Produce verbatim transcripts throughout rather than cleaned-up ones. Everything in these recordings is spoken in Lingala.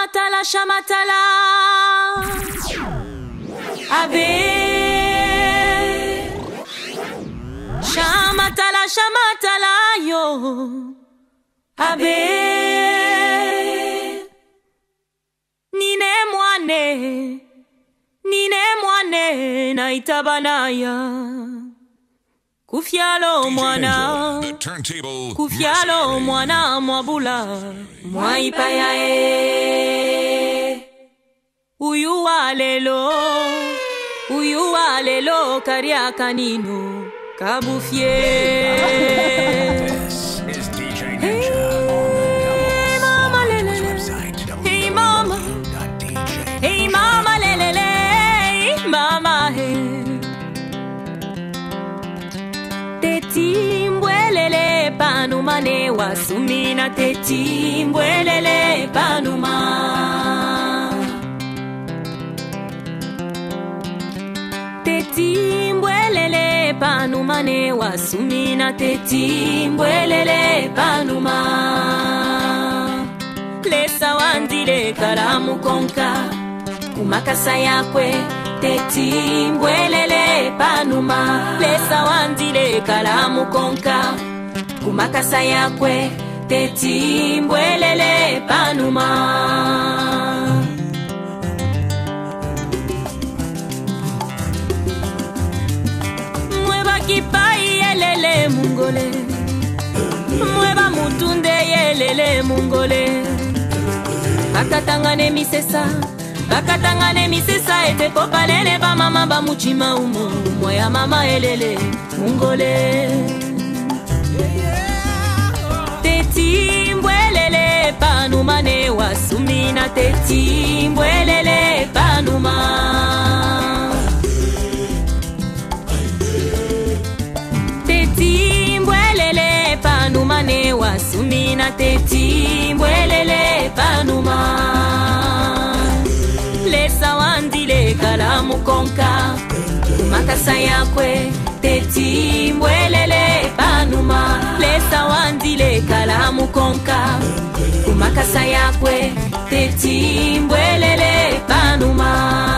Shamatala, shamatala, Ave. Shamatala, shamatala, yo, Ave. Nine mwane, nine mwane, na itabanaya. Kufialo mwana, kufialo mwana mwabula, mwaipaya e. Uyu walelo, uyu walelo karia kanino, kabufye. Hey mama lelele, hey mama, hey mama lelele, hey mama hey. Teti mbwelele panuma ne wasumina, teti mbwelele panuma. Teti mbwelele panuma ne wasumina, teti mbwelele panuma. Lesa wandile kalamu konka, kumakasa yakwe, teti mbwelele panuma. Lesa wandile kalamu konka, kumakasa yakwe, teti mbwelele panuma. Mweba kipai yelele mungole, mweba mutunde yelele mungole. Bakatangane misesa, bakatangane misesa, ete popalele ba mama ba muchima umo, moya mama elele mungole. Teti mbwelele panuma ne wasumina, teti mbwelele panuma. Teti mbwelele panuma ne wasumina, teti mbwelele panuma. Lesa wandile kalamu konka, kumakasa yakwe, teti mbwelele panuma. Lesa wandile kalamu konka, kumakasa yakwe, teti mbwelele panuma.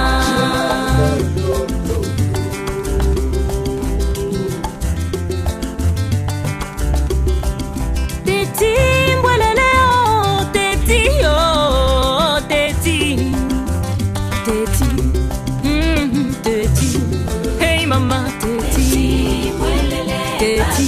Teti mbwelele oh, teti oh, teti. Teti, mm, teti, hey mama teti, teti.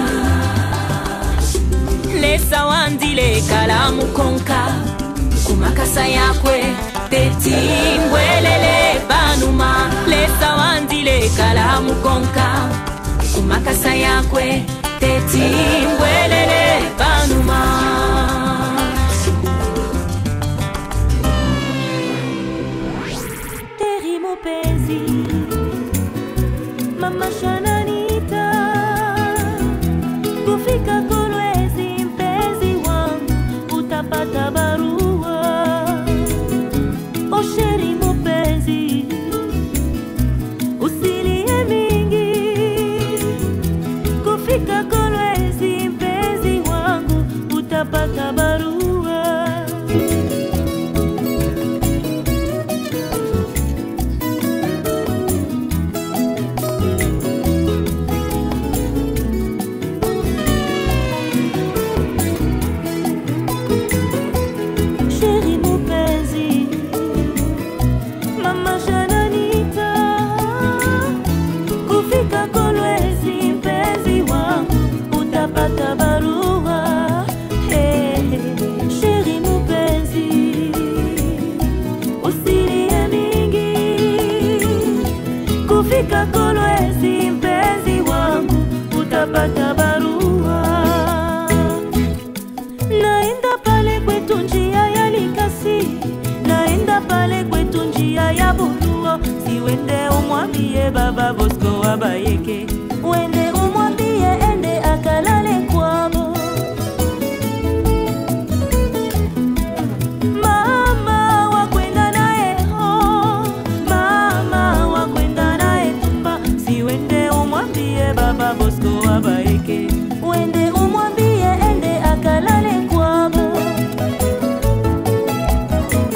Lesa wandile kalamu konka, kumakasa yakwe, teti mbwelele panuma. Lesa wandile kalamu konka, kumakasa yakwe, teti mbwelele panuma. Mpenzi, mama Shananita, kufika Kolwezi mpenzi wangu, utapata barua. O sheri mpenzi, usilie mingi, kufika Kolwezi mpenzi wangu, utapata barua. Kufika Kolwezi mpenzi wangu, utapata barua. Naenda pale kwetu njia ya Likasi, naenda pale kwetu njia ya Buluo. Siwende umwambie baba Bosco wabayeke, wende umwambie ende akalale kwabo. Mama wakwenda nae ho, mama wakwenda nae tumba. Siwende umwambie baba Bosco wabayeke, wende umwambie ende akalale kwabo.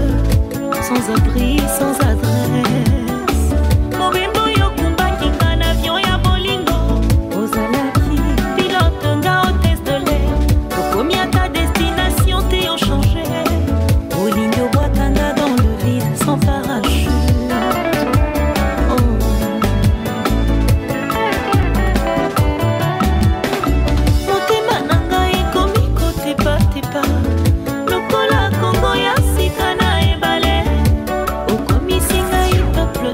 sans abri, sans adresse. Mobimbo yokumbaki en avion ya bolingo. Ozalaki pilote nga hôtesse de l'air. Tokomi à ta destination t'es changé. Bolingo boitanga dans le vide sans parachute. Lokola Congo ya sika na ebale. Okomisinga i peuple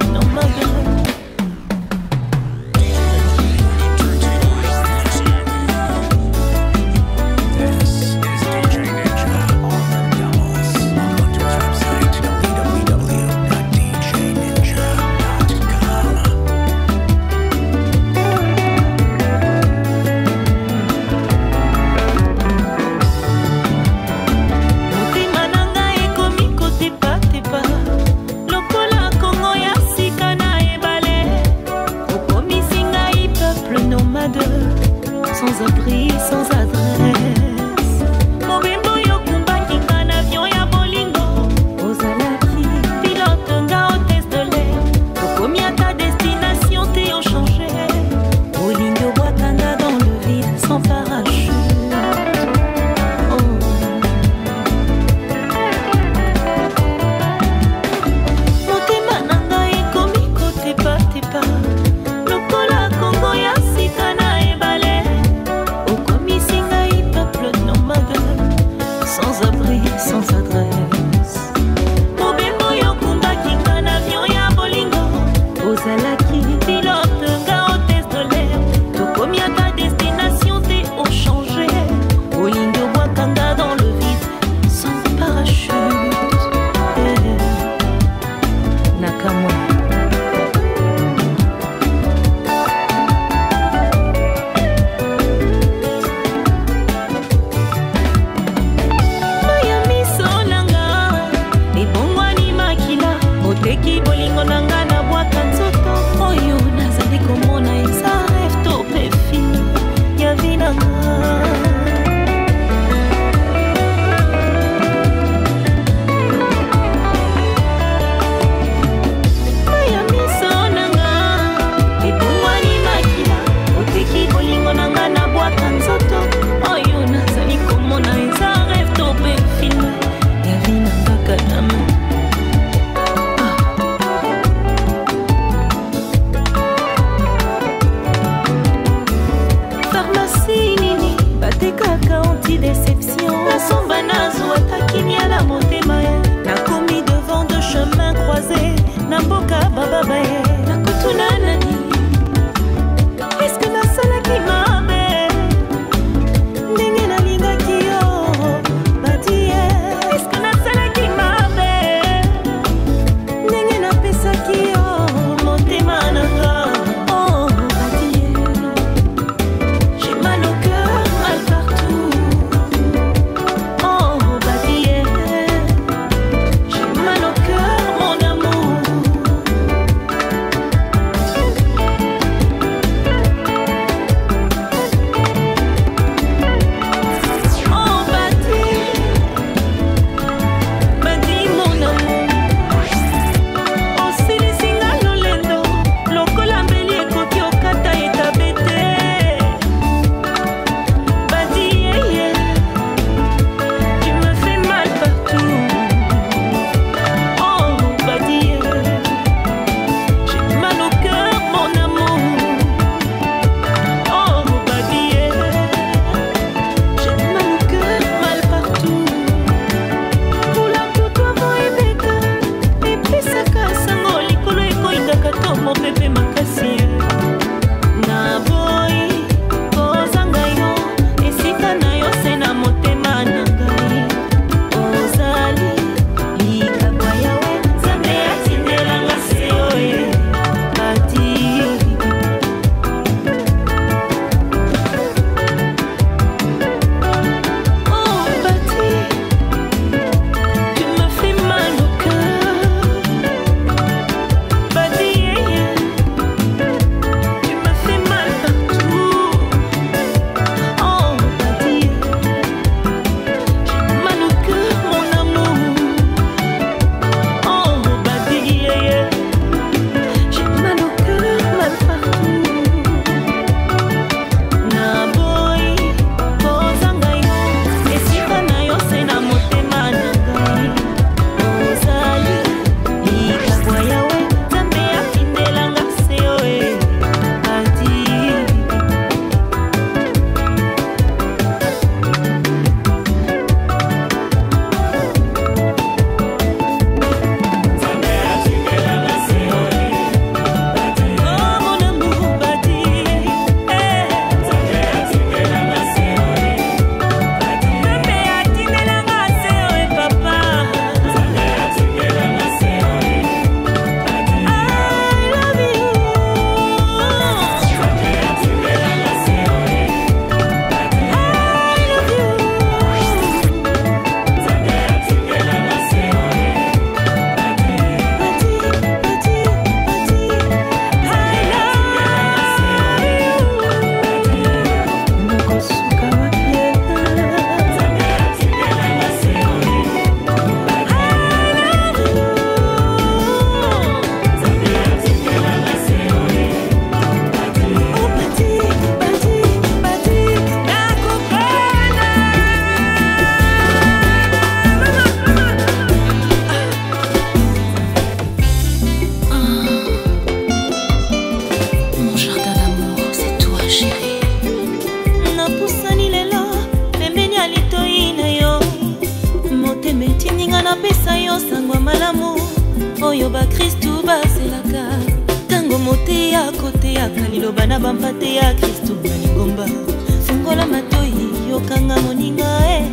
yaka liloba na bampate ya Kristo na lingomba. Fungola matoi yokanga moninga eh.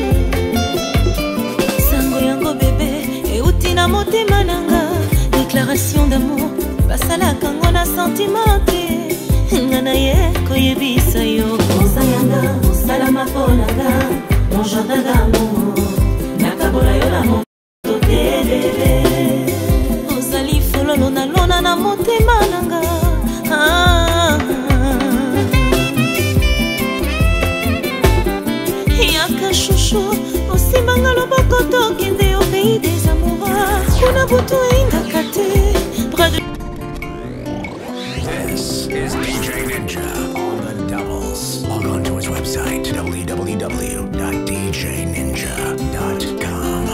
Sango yango bebe euti na motema nanga. Déclaration d'amour basalaka ngo na sentiment te. Ngana ye koyebisa yo Osayanga, salama ponanga. Mon jardin d'amour nakabola yo la moto telele. Ozali fololo na lona na motema nanga. Ah, yaka chouchou osimbanga loboko tokende au pays des amoureux. Kuna butu ingaka te bras de... This is D J Ninja on the doubles. Log on to his website w w w dot d j ninja dot com.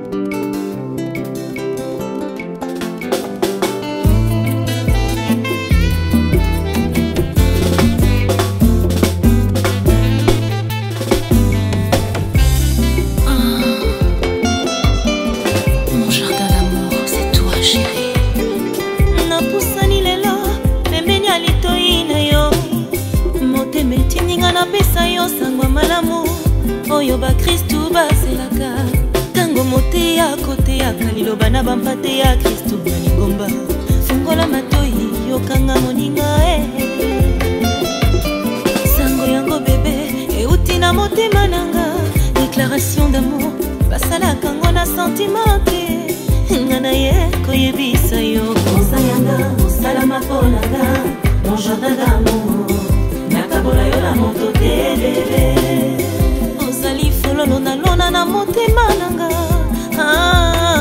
Pesa yo sangwa malamu oyo ba Kristu baselaka. Tango mote ya kote ya kaliloba na bampate ya Kristu na lingomba. Fungola matoi yokanga moninga eh. Sango yango bebe euti na motema nanga. Déclaration d'amour basalaka ngo na sentiment te. Ngana ye koyebisa yo Osayanga, salama ponanga. Mon jardin d'amour nakabola yo la moto telele. Ozali fololo na lona na motema nanga. Ah,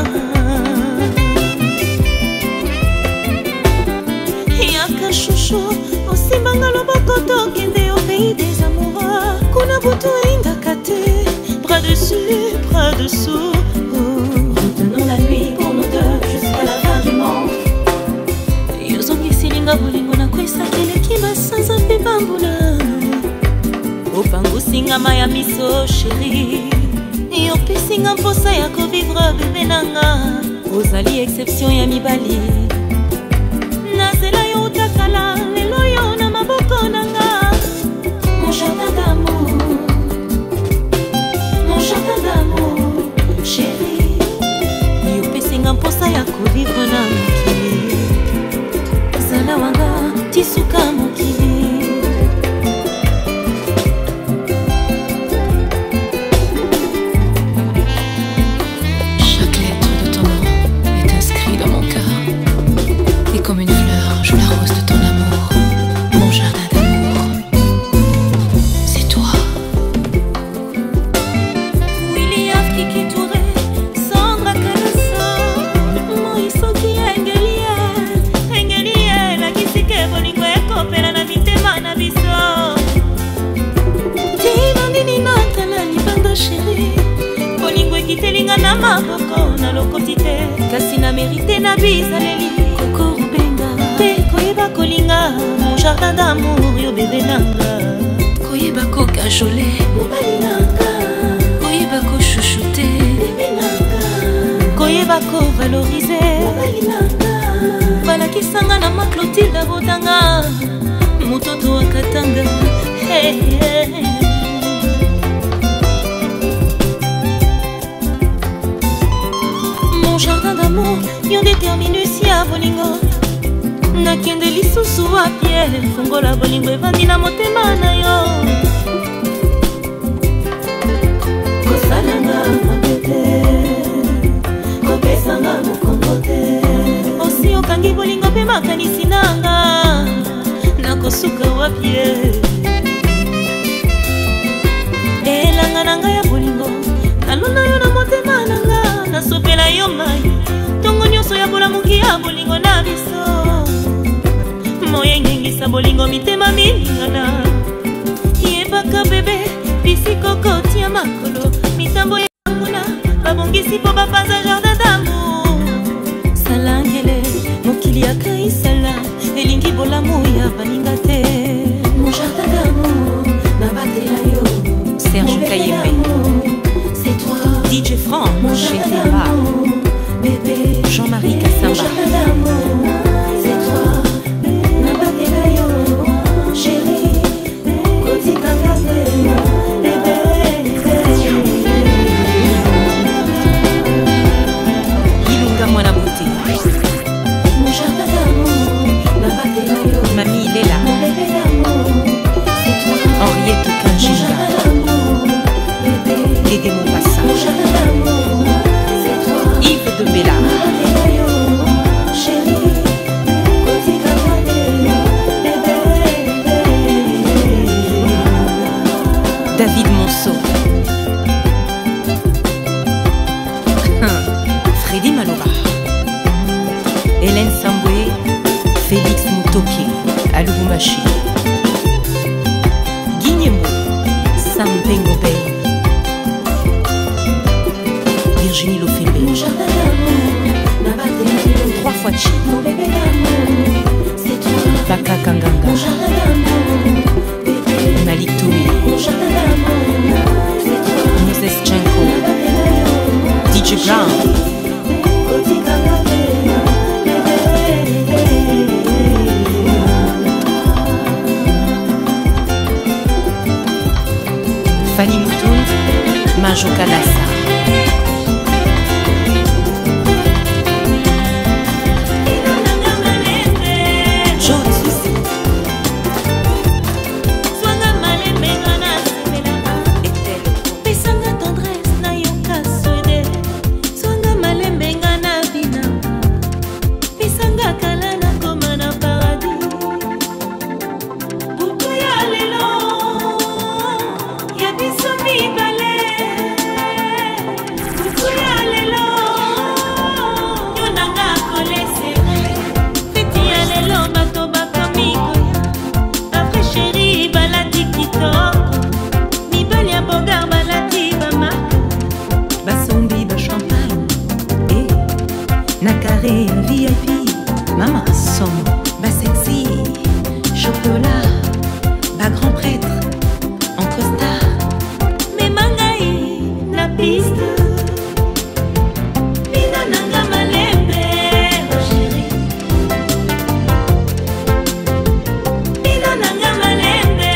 yaka chouchou osimbanga loboko tokende au pays des amoureux. Kuna butu ingaka te bras dessus, bras dessous. Retenons la nuit pour nous deux jusqu'à la fin du monde. Yozongi silinga bolingo na kwesa keleki basanza mpe bambula. Opangu singa maya miso chéri. Yopesinga mposa ya kovivre bebe nanga. Ozali exception ya mibali. Nazela yo utakala lelo yo na maboko nanga. Mon jardin d'amour, mon jardin d'amour, chéri. Yopesinga mposa ya kovivre na mokili. Zala wanga tisuka mokili. Comme une fleur, je l'arrose de ton amour. Mon jardin d'amour, c'est toi. William Kiki Touré, Sandra Kalasa, Moïse Oki Engelia, Engelia, la kisike bolingo ekopela na mitema na biso. Tina nini natala libanda chéri, bolingo ekitelinga na maboko na lokoti te, kasi na mérite na bizaleli. Koyeba kolinga, mon jardin d'amour yo bébé nanga. Koyeba ko kajole, mobali nanga. Koyeba ko chouchouté, bébé nanga. Koyeba ko valoriser, mobali nanga. Balakisanga na ma Clotilde botanga, mutoto wa Katanga. Hey, hey. Mon jardin d'amour, yo détermine si à bolingo. Nakende lisusu wa pie, fungola bolingo evandi na motema na yo. Kosalanga mabete, kopesanga mokongo te. Osi okangi bolingo pe makanisi nanga, nakosuka wa pie. Elanga nanga ya bolingo, nalona yo na motema nanga. Nasopela yo mai, tongo nyonso ya bolamuki ya bolingo na biso. Moyengengisa bolingo mitema miningana. Yebaka bebe, bisikoko tia makolo. Mitambo ya muna, babongisi po bapanza jardin d'amour. Salangele, mokili ya kaisala. Elingi bolamu ya baninga te. Mon jardin d'amour, nabatela yo. Serge Kayembe, c'est toi. D J Franck, chez Terra, bébé. Jean-Marie Kassamba. Mon jardin d'amour, c'est toi. Nabatela yo. Lubumbashi. Guignemo, Sampengo Bay. Virginie Lofembe. Mon jardin d'amour, ma bataille. Trois fois Chi. Mon bébé d'amour, c'est toi. Baka Kanganga. Mon jardin d'amour, bébé. Malik Touré. Mon jardin d'amour, c'est toi. Moses Tchenko. D J Brown. Fanny Moutoun, Majo Kadassa. V I P, Mama Somme, bas sexy, chocolat, bas grand prêtre, en costard. Mais mangaï, la piste. Mina nanga malembe, oh chérie. Mina nanga malembe.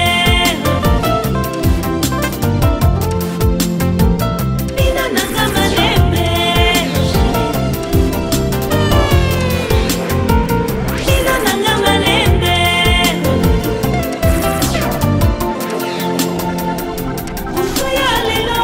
Mina nanga malembe, oh chérie. Mina nanga malembe. Ukoya lelo.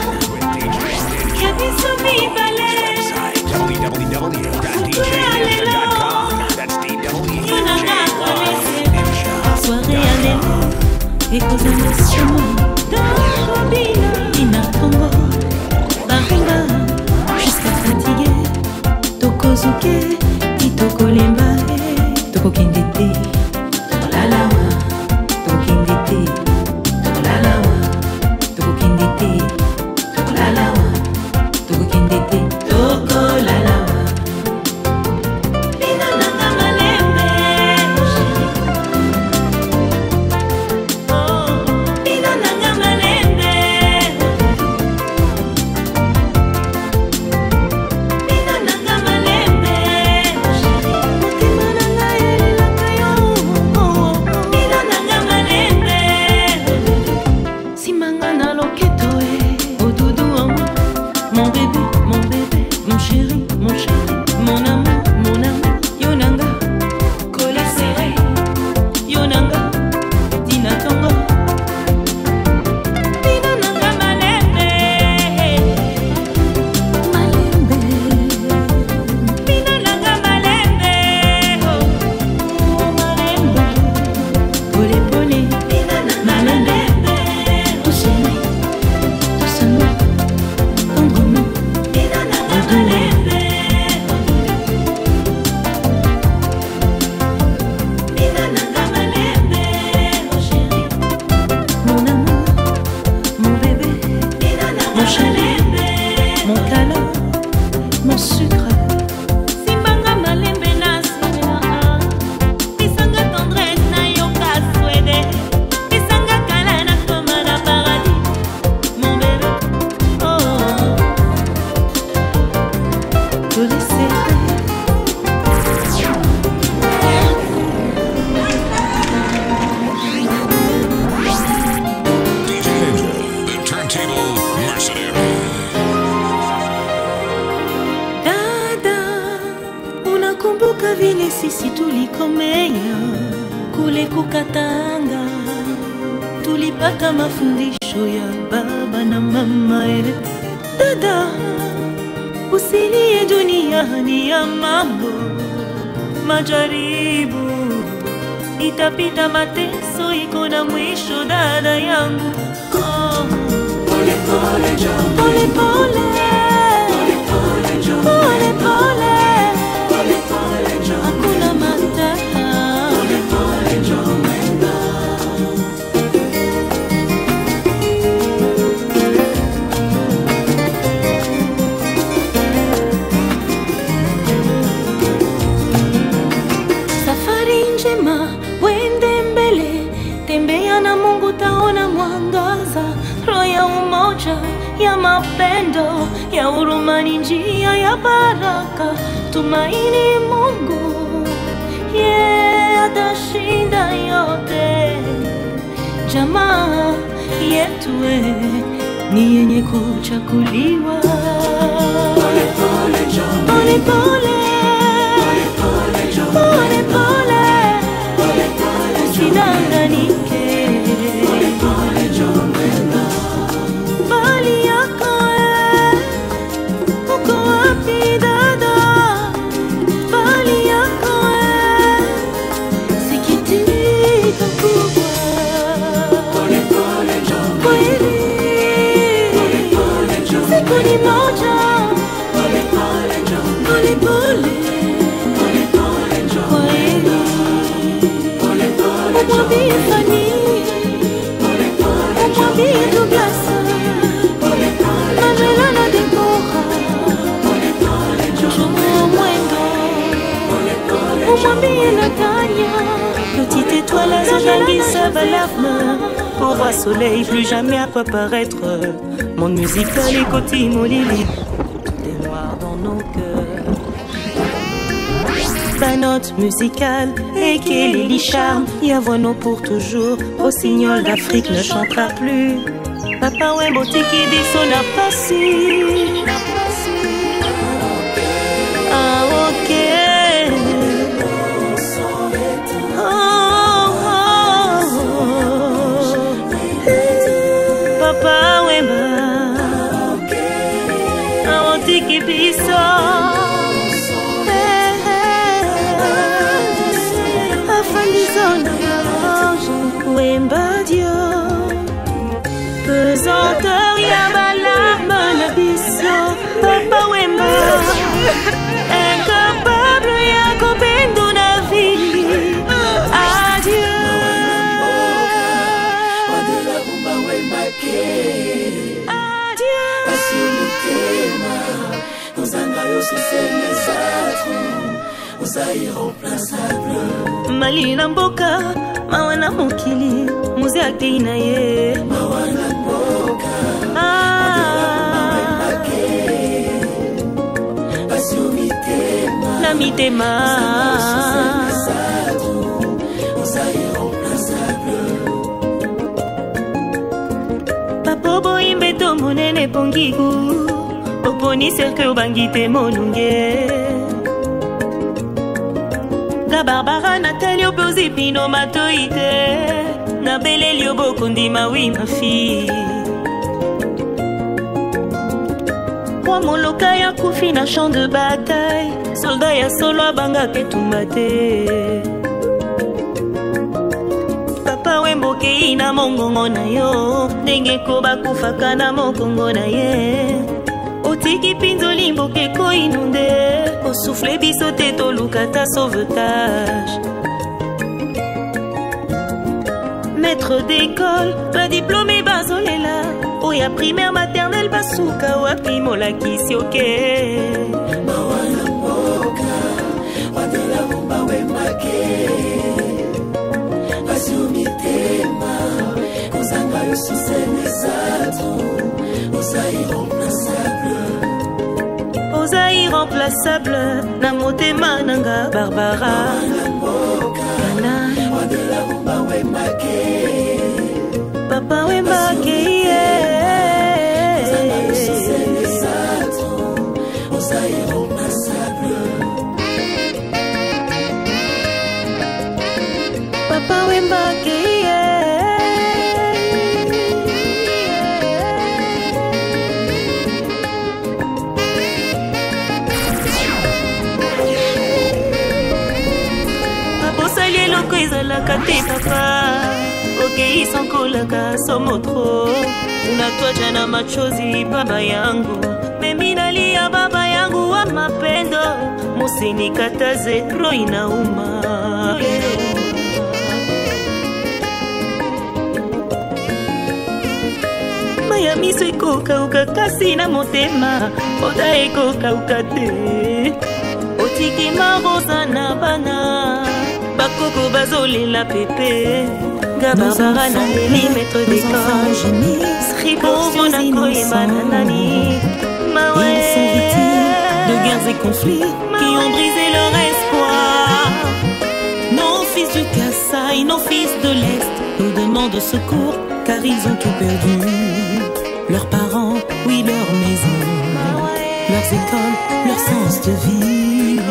Yabiso mibale. w w w dot d j ninja dot com. That's D W J Y Ninja. Soirée à l'élo, ekozala somo dakobina ina kongo baringa jusqu'à fatigué Tokozuke, Titokolemba, Tokokende te, Tokolalawa, Tokokende te, Tokolalawa, Tokokende te, Tokolalawa, Tokokende te, Tokolalawa. Bina nanga malembe, oh chérie. Oh, bina nanga malembe. Bina nanga malembe, oh chérie. Motema nanga elelaka yo, oh, oh. Bina nanga malembe. Simanga na loketo e, au doudou en moi, mon bébé, mon bébé, mon chéri, mon chéri, mon amour, mon amour, Yonanga, collé serré, Yonanga, Tina Tongo. Bina nanga malembe. Malembe, Bina nanga malembe, oh, oh malembe. pole pole, Bina nanga malembe, doucement, doucement, tendrement, bina nanga malembe, bina nanga malembe, oh chérie. mon amour, mon bébé, Bina nanga Mon chéri. malembe, mon câlin, mon sucre. simbanga malembe na semela. Pisanga tendresse na yoka swede. Pisanga kala na koma na paradis, mon bébé. Oh. Collé serré, D J Ninja, the turntable mercenary. Dada, unakumbuka vile sisi tulikomea kule Kukatanga, tulipata mafundisho ya baba na mama eh. Dada, usilie, dunia ni ya mambo, majaribu itapita, mateso iko na mwisho, dada yangu. Oh. Pole pole, pole pole, pole pole, hakuna matata. ya baraka, tumaini Mungu, yeye atashinda yote. Jamaa yetu ni yenye kuchakuliwa. Pole pole jamaa, pole pole, pole pole, pole pole, usidanganike. Pole pole jamaa, bali yako uko wapi dada? Bali yako sikitika kubwa. Pole pole jamaa, kweli siku ni moja. Pole pole jamaa, pole pole, pole pole jamaa, kweli pole pole umwambie Fani, pole pole umwambie Douglas, pole pole Manuela na Deborah, pole pole jamaa mwendo, pole pole umwambie Natania, petite étoile Angela Balarme, pour voir soleil, plus jamais à quoi paraître. Monde musical et côté Molili, des noirs dans nos cœurs. Sa note musicale et qu'elle est les charmes, Yavono pour toujours, Rossignol d'Afrique ne chantera plus. Papa Wembo Tiki dit son apassi. Ah ok. Papa Wemba, I tiki biso, afandisona Wemba Dio, pesanteur ya balarme na biso. Papa Wemba, incapable ya kopendo na vie. Adieu. Malina mboka, mawana mokili, muze akina ye. Mawana mboka, ah, na mitema, papo imbe to monene pongigu, oponi serke obangite monunge. Na Barbara Nathalie oposi pino matoite, na Beleli obokundi mawi ma fille. Kwa moloka ya kufi na champ de bataille, soldat ya solo abanga ketumbate. Papa Wembo kei na mongongo na yo, ndenge koba kufaka na mokongo na ye. Otiki pinzoli mboke ko inonde, o souffle biso te toluka ta sauvetage. Maître d'école, ba diplômé bazolela, oya primaire maternelle basuka wapi molakisi oke. Mawana mboka, wadela mumba wembake, basumitema, kozanga yo susene sato, osa irremplaçable. Osa irremplaçable, na motema nanga Barbara. Kana, wadela mumba wembake, Papa Wembake, yeah. Kozanga yo susene sato, osa irremplaçable. Papa Wembake, yeah. Abosali eloko ezalaka te papa, okei sankolaka somotro. Unatwacha na machozi baba yangu, mimi nalia baba yangu wa mapendo. Musinikataze roho inauma. Maya miso ekokauka kasi na motema, oda ekokauka te. Otiki marosa na bana, bakoko bazolela pepe. Gabarbara na leli maître d'école, Sribo Monaco et Mananani. Mawe de guerres et conflits qui ont brisé leur espoir. Nos fils du Kasaï, nos fils de l'Est nous demandent secours car ils ont tout perdu. Leurs parents, oui, leurs maisons, leurs écoles, leur sens de vie.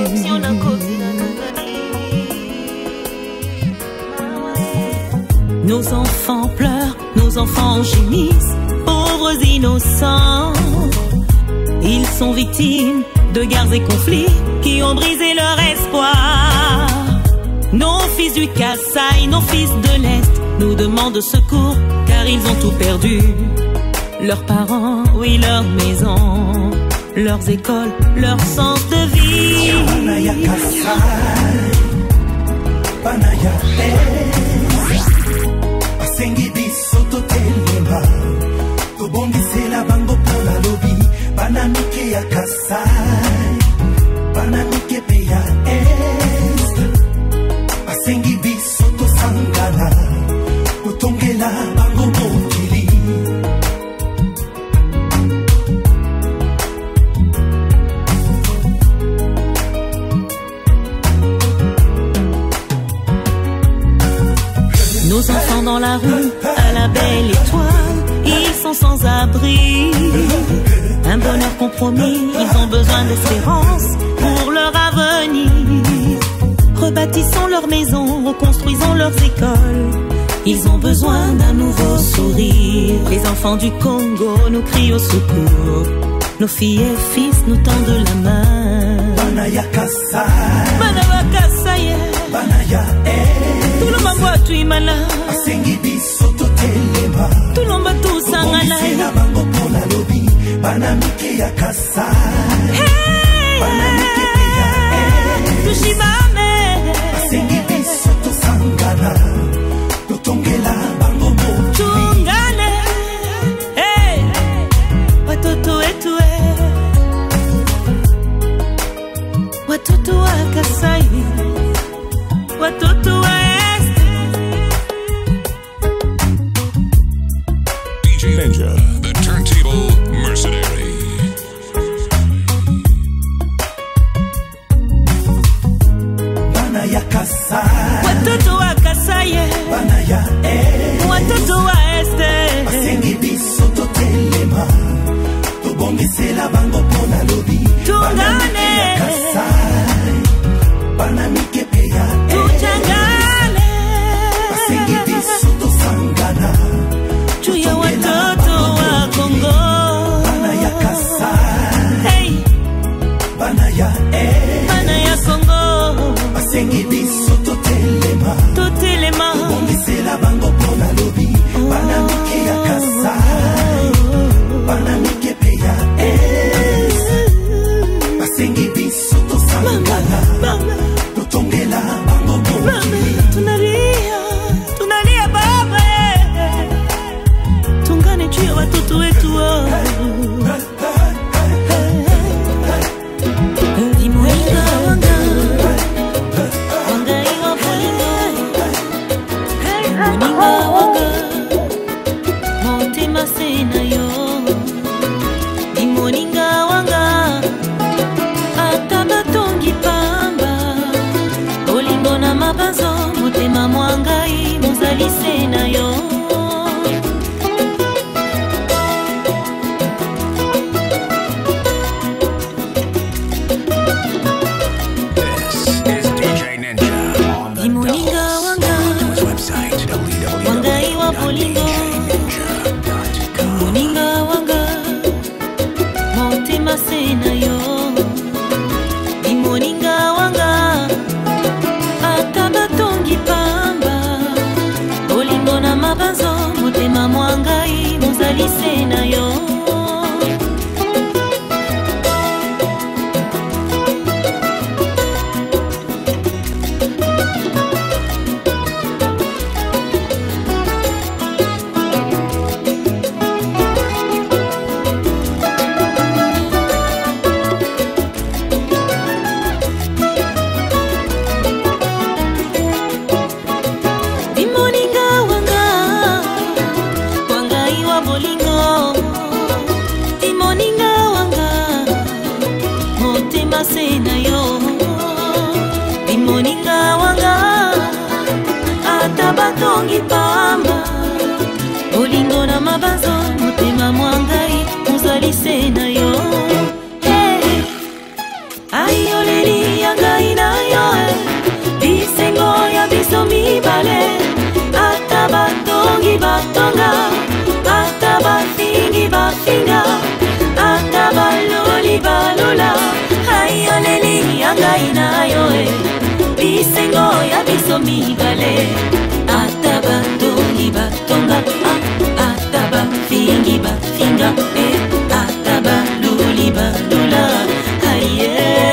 Nos enfants pleurent, nos enfants gémissent, pauvres innocents. Ils sont victimes de guerres et conflits qui ont brisé leur espoir. Nos fils du Kasaï, nos fils de l'Est nous demandent secours car ils ont tout perdu. Leurs parents, oui, leurs maisons, leurs écoles, leur sens de vie. Banaya Kasaï, Banaya Asengi biso totelema tobongisela bango mpona lobi banamike ya Kasai banamike pe ya Est asengi biso tosangana kotongela bango mokili. Nos enfants dans la rue, à la belle étoile, ils sont sans abri. Un bonheur compromis, ils ont besoin d'espérance pour leur avenir. Rebâtissons leurs maisons, reconstruisons leurs écoles. Ils ont besoin d'un nouveau sourire. Les enfants du Congo nous crient au secours. Nos filles et fils nous tendent la main. Banaya Kasai, Banaya Kasai, Banaya tout le monde tu imala. Asengi biso totelema Tout le monde tout sangana. Bongisela bango pona lobi banamike ya Kasai banamike pe ya Est Tushibame asengi biso tosangana totongela bango mokili. Tungane hey watoto wetu watoto wa Kasai watoto wa Est. D J Ninja, the turntable mercenary. Banaya Kasai, Watoto wa Kasai Banaya Est watoto wa Est. asengi biso totelema tobongisela bango pona lobi banamike ya Kasai banamike pe ya Est Tuchangane asengi biso tosangana juu ya watoto wa Kongo. Banaya Kasai Hey, Banaya Est Banaya Kongo asengi biso totelema totelema bongisela bango pona lobi banamike ya Kasai banamike pe ya Est asengi biso tosangana totongela bango mokili. tunalia tunalia baba tungane juu ya watoto wetu Imoinga wanga wanga iwa bolingo Imoinga wanga motema sena yo Imoninga wanga ata batongi pamba moninga wanga ata batongi pamba bolingo na mabanzo motema mwangai mozali se na yo hey. Ayoleli ya ngai na yo bisengo ya biso mibale ata batongi batonga ata bafingi bafinga ata baloli balola ayoleli ya ngai na yo bisengo ya biso mibale ata batongi batonga ata bafingi bafinga ata baloli balola aye.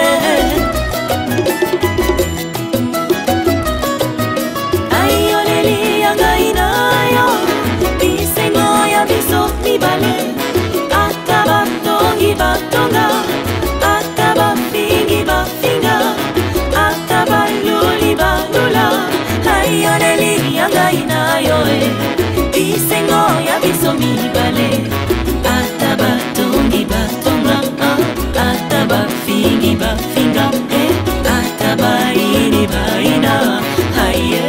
Ayoleli ya ngai na yo bisengo ya biso mibale ata batongi batonga ata bafingi bafinga ata baloli balola ayoleli ya ngai na yo bisengo ya biso mibale ata batongi batonga ata bafingi bafinga ata baini baina aye.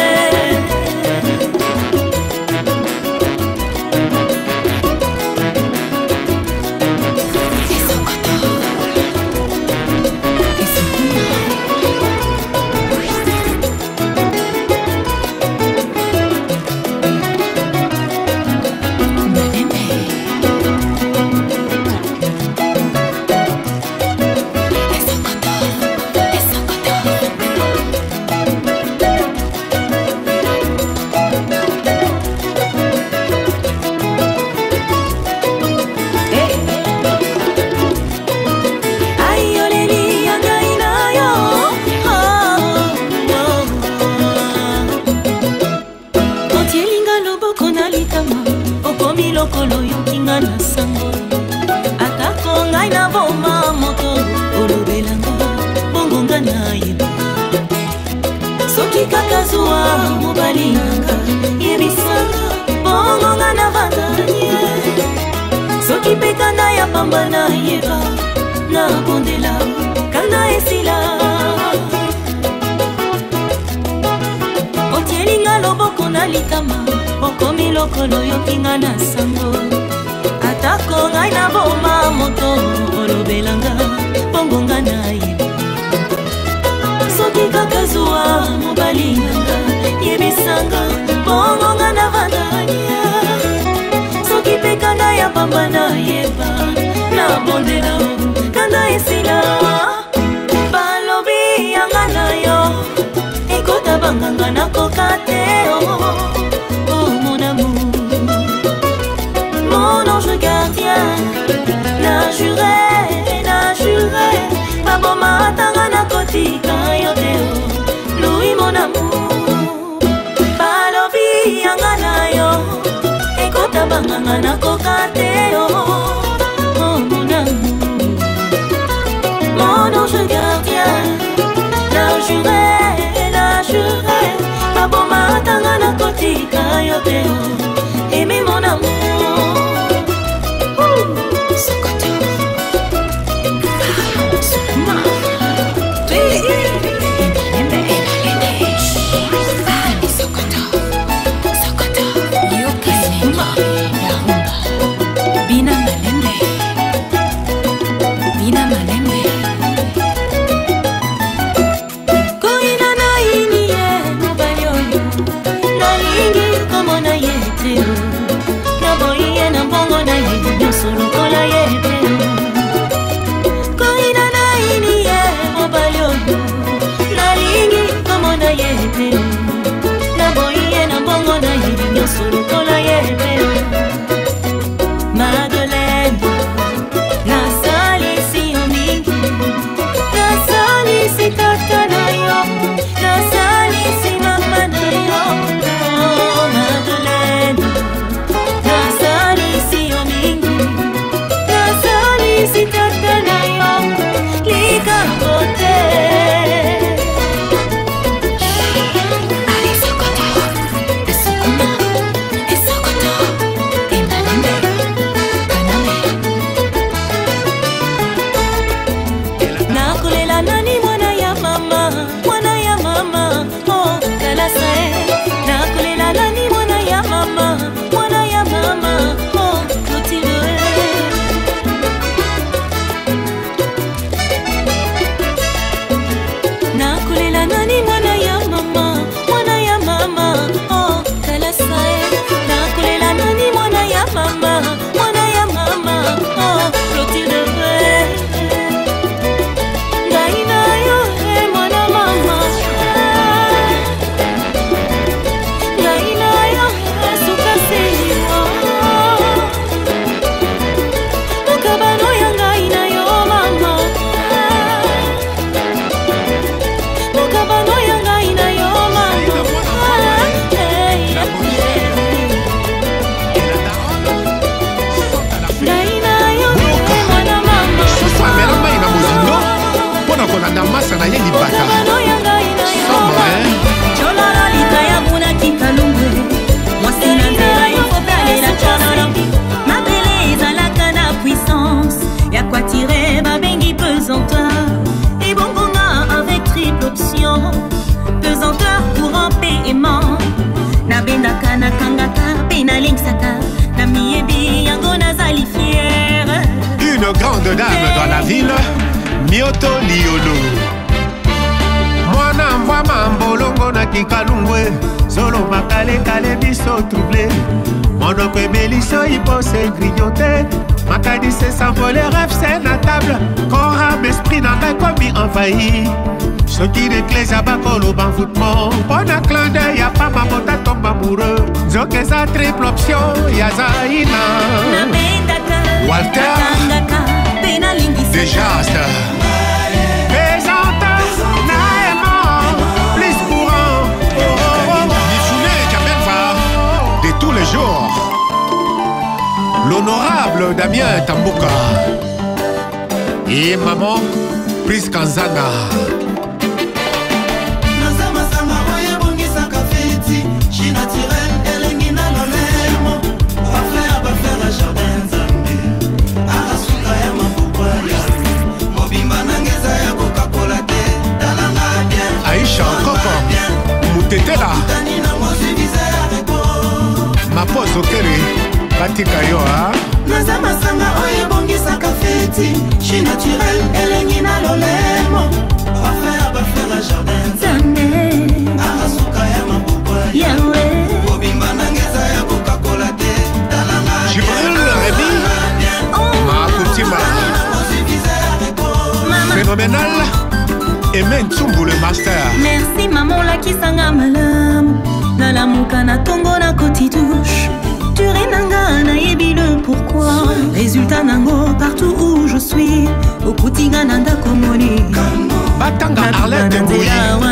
Lokolo yokinga na sango atako ngai na boma moto olobelanga bongo nga na yeba soki kaka zuwa mobali nanga yebisanga bongo nga na vandanye soki pe kanda ya pamba na yeba na bondela kanda esila otielinga loboko na litama okomi lokolo yokinga na sango atako ngai na boma moto olobelanga bongo nga na yeba soki kaka zuwa mobali nanga yebisanga bongo nga na vandanya soki pe kanda ya pamba na yeba na bondela kanda esila balobi yanga na yo ekota banganga na koka te na juré, na juré baboma tanga na kotika yo te Louis mon amour balobi yanga na yo ekota banganga na koka te oh mon amour mon ange gardien na juré, na juré baboma tanga na kotika yo te aimé mon amour. Koina na ini ye mobali oyo nalingi komona ye te na ye libata Okamano ya ngai na sombre Chololo likaya muna kikalungwe Mwasi na nzela yofopale na chololo Mabele ezalaka na puissance Ya quoi tirer babengi pesanteur Et bongonga avec triple option Pesanteur pour un paiement Nabendaka na kangaka pe na linksaka Na miyebi yango nazali fière. Une grande dame dans la ville Mioto Liolo Mwana mwa mambolongo na kikalungwe Solo makale kale biso troublé Monoko ebeliso hypose grignoté Makadi se s'envoler rêve c'est na table Corps âme esprit nanga komi envahi Soki d'ecclésia bakolo banfoutement Pona clin d'œil ya pa mabota tombe amoureux Nzoke eza triple option ya Zaina Walter Désastre Pesante Naïmant Plus courant Mifouné Kabelva De tous les jours L'honorable Damien Tambuka Et maman Prise Kanzanga Aïcha Koko Moutetela Ma pose au kere Batika yo ha Naza masanga oye bongisaka feti Chi naturel elengi na lolemo Affaire bafera jardin Zane Arasuka ya mabukwa Yahweh Mobimba nangeza ya Coca-Cola te Talanga Jibril Rémi Ma Koutima Phénoménal Aimé Ntsumbu le master Merci maman la kisanga malam Nalamuka na tongo na koti touche Turi nanga na yebi le pourquoi Résultat nango partout où je suis Okutinga nanda komoni Batanga Arlette Mbouyi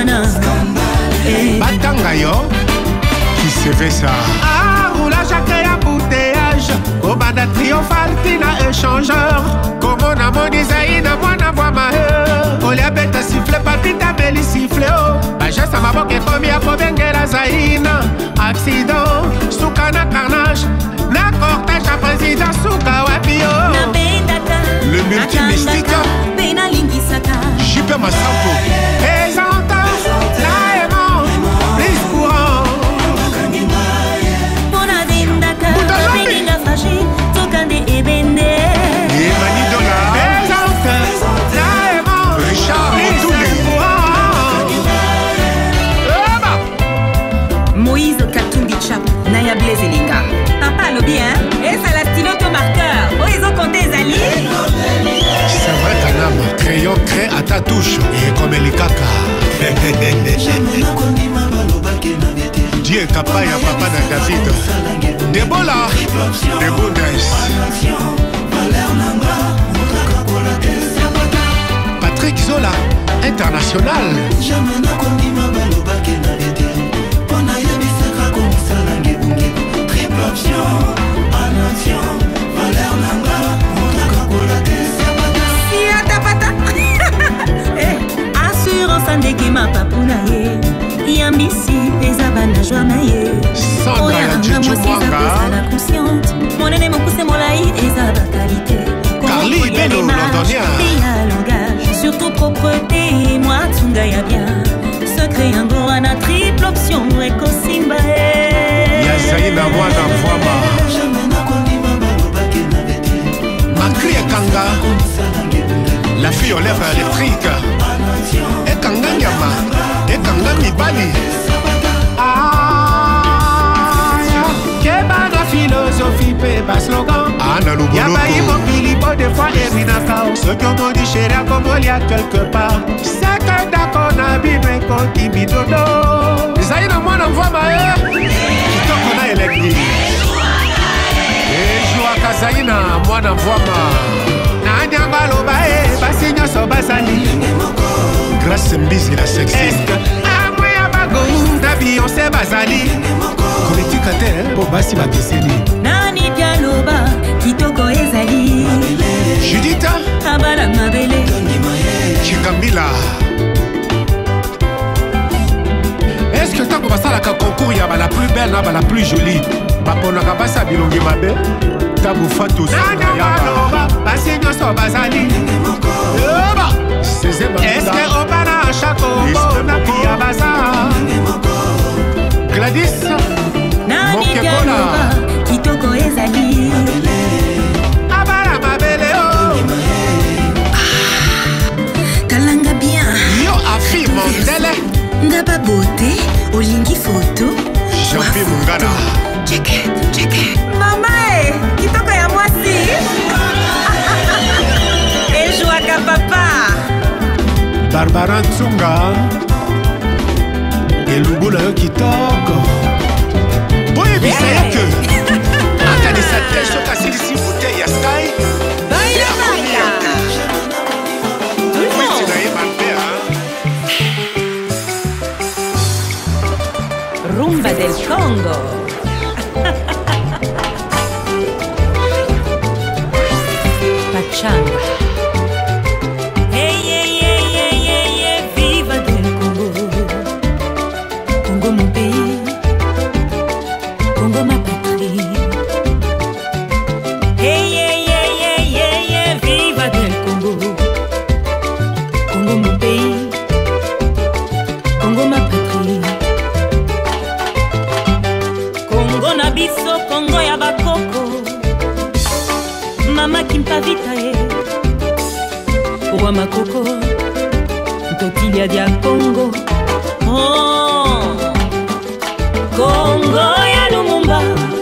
Batanga yo Qui se fait ça Ah, roulage à créer embouteillage Obanda triomphal tina échangeur Comme on a mon design moi na voix ma Olia bête siffle papita beli siffle oh Baja sa maboke komi a kobengela Zaina Accident Souka na carnage Na cortège à président Souka wapio Le multimystique Jipe Massampo Pesante Naïmant Plus courant Mona dindaka Beginga fashi Tokande ebende Emani Dola Pesante Naïmant Richard Motouli Moïse Katumbi Chap Naya Blaise Elinga Papa lobi hein Et ça la styloto marqueur Oh ils ont compté Zali C'est vrai Kanam Crayon crée à ta touche Et comme Elikaka Dieu Kapaya Papa na David Debola Debondes Patrick Zola International Triple option, en action, valeur nanga, Coca-Cola te Si atapata Assurance andeki mapapuna ye Yambisi peza bana joa na ye Sandra ya Juju Mwanga la consciente Monene mokuse molai eza ba qualité Carly Beno Londonien Pia langage Surtout propreté et moi tunga ya bien Secret yango wana triple option Eko simba Ya Zaina mwana mvwama Makri Ekanga La fille aux lèvres électriques Ekanga Nyama Ekanga Mibali Keba na philosophie pe ba slogan Ana Luboloko Yaba imokili po de fois erinaka Ceux qui ont maudit chéri à comme il y a quelque part C'est que d'accord na bibe konti bidodo Zaina mwana mvwama Kitoko na elekni Ejua Kazaina mwana mvwama Na nyanga loba e basi nyoso basali Grâce Mbizi la sexy Est-ce que amwe ya bago Na Beyoncé bazali Politika te po basi bakeseni Nani pia loba kitoko ezali Judith Abala mabele Chikambila na bala plus jolie baponaka basa bilongi mabe tabufa tosaloba basi nyonso bazali eske obana chako na pia baza Gladys Mokekola kitoko ezali abala mabele o kalanga bien yo afi mondele ndaba beauté olingi photo Jean-Pierre Mungana check it, check it. Mama eh, kitoko ya mwasi ejwaka papa Barbara Nsunga elubula yo kitoko boyebisa ye ke akanisa te soki asilisi bouteille ya sky baya baya wisi na ye mabe rumba del Congo Pachanga. Hey, hey, hey, hey, hey, hey, viva del Congo. Congo mon pays, Congo ma patrie. Hey, hey, hey, hey, hey, hey, viva del Congo. Congo mon pays, Congo ma patrie. Congo na biso, Congo ya bakoko. Mama kimpavita ye Roi Makoko Ntotilia dia Congo Oh Congo ya Lumumba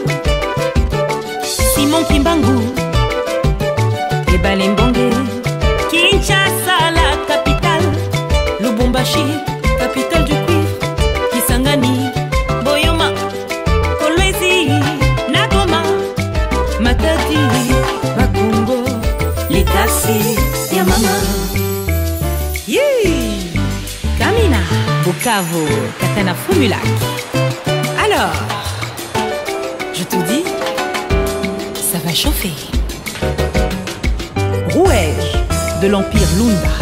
Simon Kimbangu Ebale Mbonge Kinshasa la capitale Lubumbashi capitale du cuivre Kisangani Boyoma Kolwezi Nagoma Matadi Bakongo, Litasi, ya mama. Yee! Kamina, Bukavu, Katana Fumulak. Alors, je te dis, ça va chauffer. Rouège de l'Empire Lunda.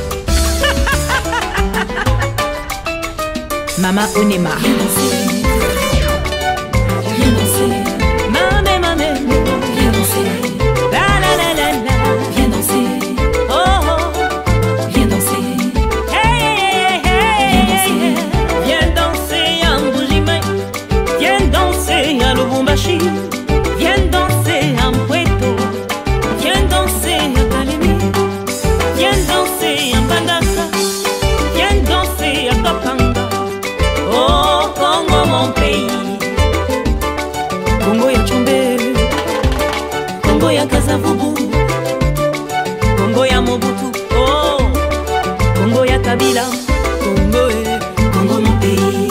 Mama Onema. Viens danser. Viens danser. Mamé, mamé, viens danser. La la la la la, viens danser. Oh oh, viens danser. Hey hey hey, viens danser à Mbujimai. Viens danser à Lubumbashi. Viens danser à Mpweto. Viens danser à Kalemi. Viens danser à Mbandaka. Viens danser à Kapanga. Oh Congo mon pays. Congo ya Chombele. Congo ya Kasavubu, Congo ya Mobutu, oh, Congo ya Kabila, Congo eh, Congo mon pays.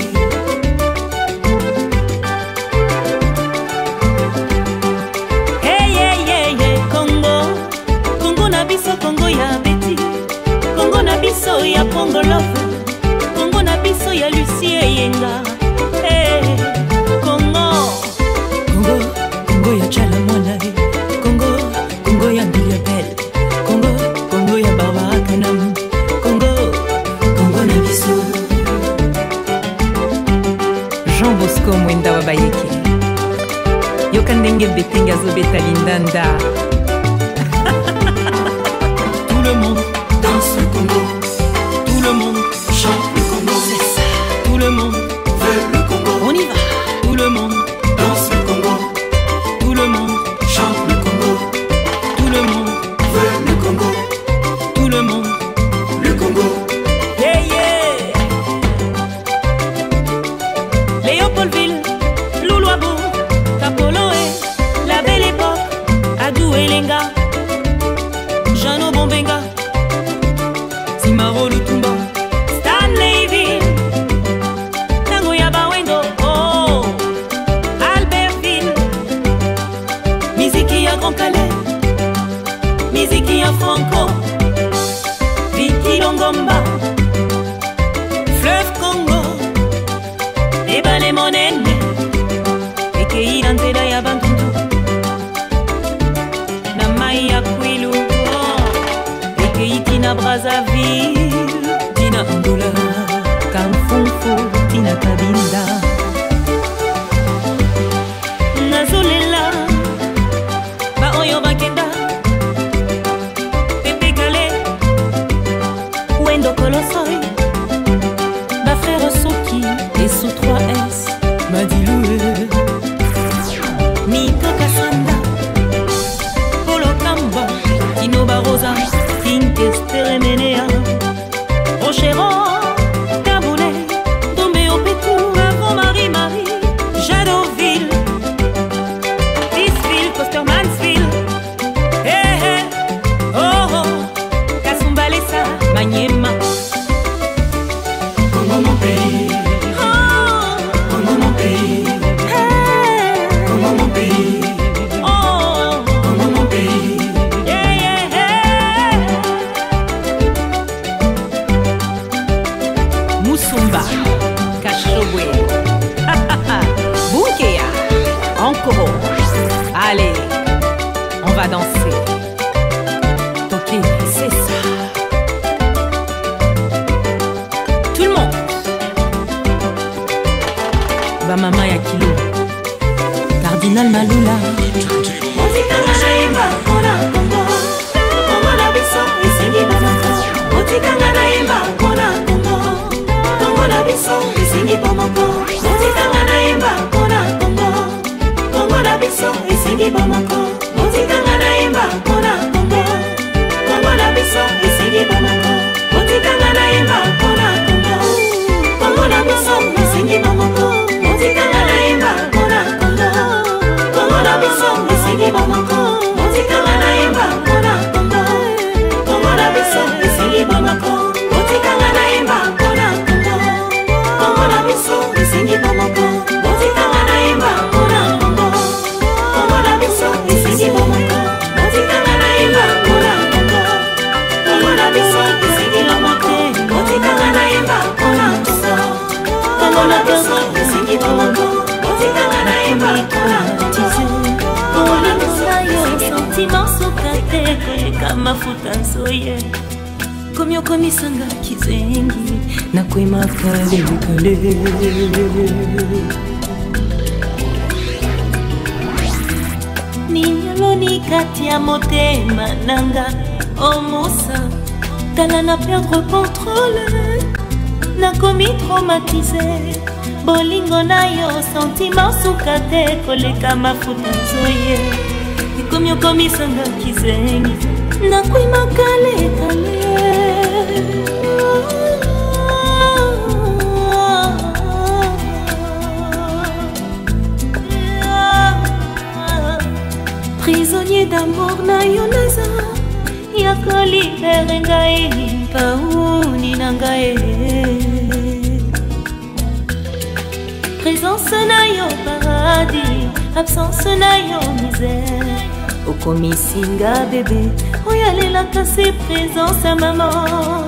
Hey hey hey hey Congo, Congo na biso, Congo ya Betty, Congo na biso ya Congo Love, Congo na biso ya Lucie Yenga. Hey Congo, Congo, Congo ya Chala Mwana. Congo, Congo ya Mbilia Belle. Congo, Congo ya Barbara Kanam. Congo, Congo na biso. Jean Bosco Mwenda wa Bayeke. Yokandenge Betenga Zobeta Lindanda. Tout le monde danse le Congo. Tout le monde chante le Congo. C'est ça. Tout le monde veut le Congo. On y va. Tout le monde danse le Congo. Tout le monde chante le Congo. Tout le monde veut le Congo. Tout le monde le Congo. Yeah yeah. Léopoldville, Loulouabo, Kapoloé, la belle époque, Adou Elenga, Jeannot Bombenga, Simaro Lutumba, Stanley Chéron, Caboulay, Dombé au Pétou, Avon, Marie-Marie, Jadoville, Tisville, Costermansville, hey, hey, oh, oh, Kasumbalesa, Maniema. Congo mon pays, Oh, Congo mon pays, hey, Congo mon pays, oh, Congo mon pays. yeah, yeah, yeah. Musumba, Kachobwe, Boukea, Ankoro. Allez, on va danser. Ok, c'est ça. Tout le monde. Ba mama ya kilo. Cardinal Malula. Motika nga naimba mpona Kongo, Kongo na biso esengi bomoko. Motika nga naimba mpona Kongo, Kongo na biso esengi bomoko. Motika nga naimba mpona Kongo, Kongo na biso esengi bomoko. Motika nga naimba mpona Kongo, Kongo na biso esengi bomoko. Motika nga naimba mpona Kongo, Kongo na biso esengi bomoko. Motika nga naimba mpona Kongo, Kongo na biso esengi bomoko. Motika nga naimba mpona Kongo, Kongo na biso esengi bomoko. Motika nga naimba mpona Kongo, Kongo na biso esengi bomoko. Motika nga naimba mpona Kongo, Kongo na biso esengi bomoko. Motika nga naimba mpona Kongo, Kongo na biso esengi bomoko. Motika nga naimba mpona Kongo, Kongo na biso esengi bomoko. Motika nga naimba mpona Kongo, Kongo na biso esengi bomoko. Sentiment sokate koleka mafuta nzoye komi okomisanga kizengi nakwemaka lekale ninyoloni kati ya motema nanga omosa tala na perdre contrôle nakomi traumatisé bolingo na yo sentiment sokate koleka mafuta nzoye komi okomisanga kizengi nakwimaka lekale prisonnier d'amour na yo naza yako libere ngai pauni na ngai présence na yo paradis absence na yo misère okomisinga bébé oyalelaka se présence ya maman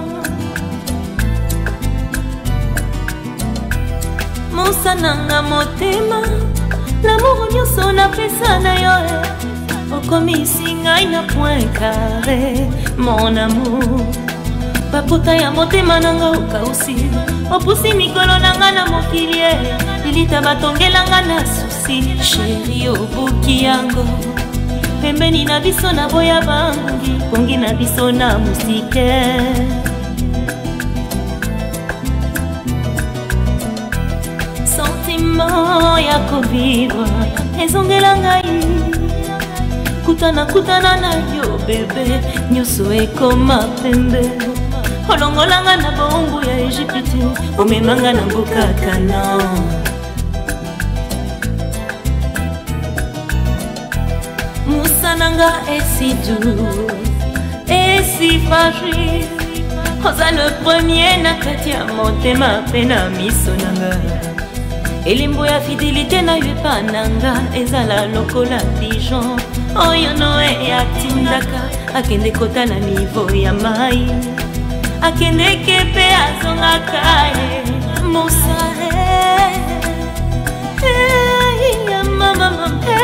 mosananga motema lamour nyonso napesa na yo okomisi ngai na point carré mon amour papota ya motema nanga okausi opusi mikolo nanga na mokili lilita batongelanga na susi sheri obuki yango pembeni na biso na boya bangi pongi na biso na musike sentiment ya kovivre ezongela ngai kutana kutana na yo bebe nyonso ekoma pembe olongolanga na bongo ya Egypte omemanga na mboka Canaan Musananga est si doux et si fragile oza le premier na kati ya motema mpe na miso nanga elembo ya fidélité na yo epa nanga ezala lokola pigeon oyo noe atindaka akende kotala nivo ya mai akendeke mpe azongaka ye mosare ya mama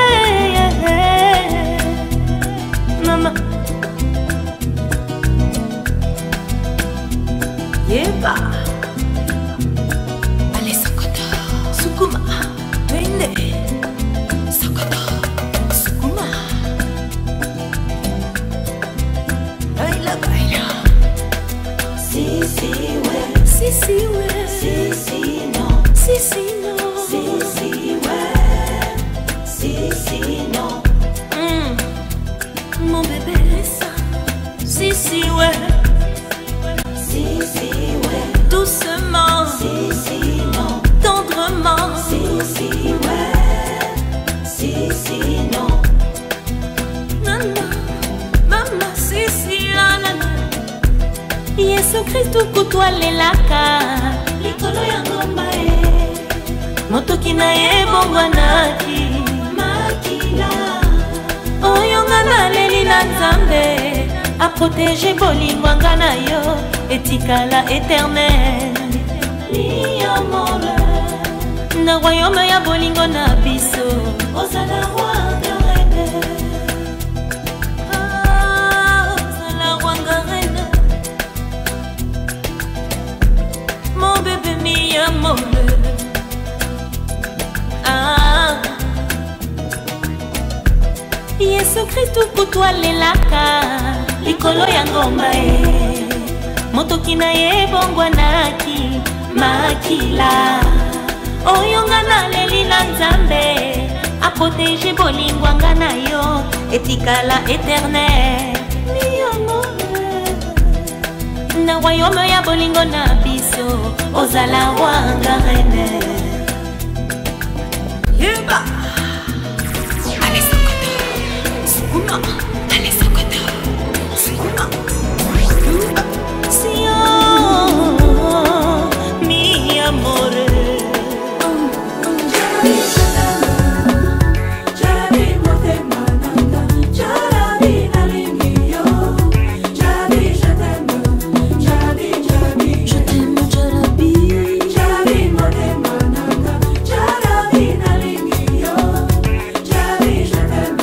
mama yeba ale Sokoto sukuma twende Sokoto sukuma baila baila Si, si, ouais. si si ouais Si, si, non. si si non Si, si, ouais. Si, si, non. Mm. Mon bébé ça si si ouais Si, si, Kristu kutu alelaka likolo ya ngomba e motoki na ye bongwanaki makila oyo nga naleli na nzambe aprotege bolingwanga na yo etikala éternel ni amore na royaume ya bolingo na biso ozala roi de reine ah, ozala rwanga reine mon bébé mi amore ah. Yesu Kristu kutu alelaka likolo ya ngomba e motoki na ye bongwanaki makila oyo nga naleli na nzambe aprotege bolingwanga na yo etikala éternel ni amore na royaume ya bolingo na biso ozala rwanga reine yeba Sukuma, allez Sokoto, Sukuma, Sion, mi amore. Jarabi motema nanga, jarabi nalingi yo, jarabi je t'aime, jarabi jarabi Je t'aime jarabi, jarabi motema nanga, jarabi nalingi yo, jarabi je t'aime.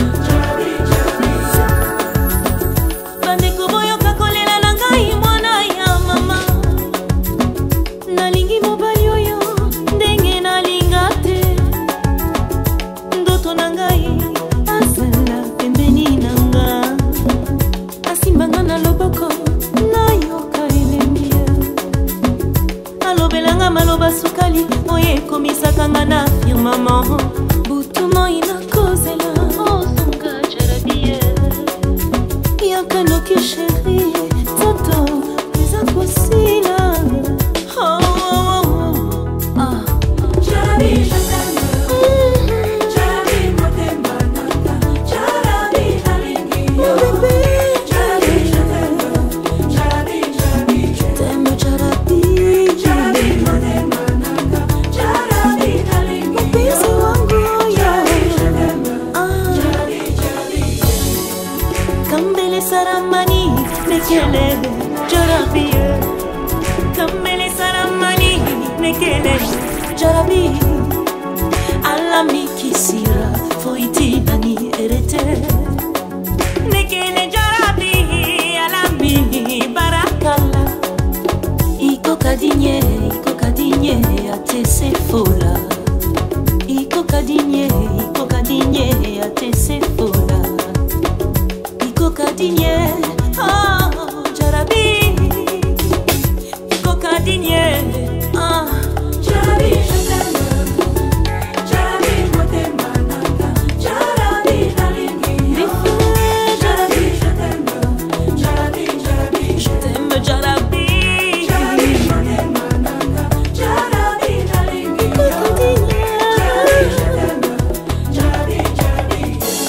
bandeko boyoka kolela na ngai mwana ya mama nalingi mobali oyo ndenge nalinga te ndoto na ngai azala pembeni na nga asimbanga na loboko nayoka elembi alobelanga maloba sukali oyo ekomisaka nga na firmament butu moi nakozela ozonga jarabie yakanoki chéri toto eza kosila oh, oh, oh. Ah. Jarabi je t'aime, jarabi motema nanga, jarabi nalingi yo, jarabi je t'aime, jarabi jarabi T'aime jarabi, jarabi motema nanga, jarabi nalingi yo, mpenzi wangu oyo jarabi je t'aime, Ah. jarabi jarabi kambele saramani nekele jarabi kambele saramani nekele jarabi alami kisira foiti nani erete nekele jarabi alami barakala iko kadinye iko kadinye atese fola iko kadinye iko kadinye atese fola iko kadinye oh jarabi iko kadinye ah jarabi je t'aime, jarabi motema nanga, jarabi nalingi yo, jarabi je t'aime, jarabi jarabi je t'aime jarabi jarabi motema nanga, jarabi nalingi iko yo, kadinye jarabi je t'aime, jarabi jarabi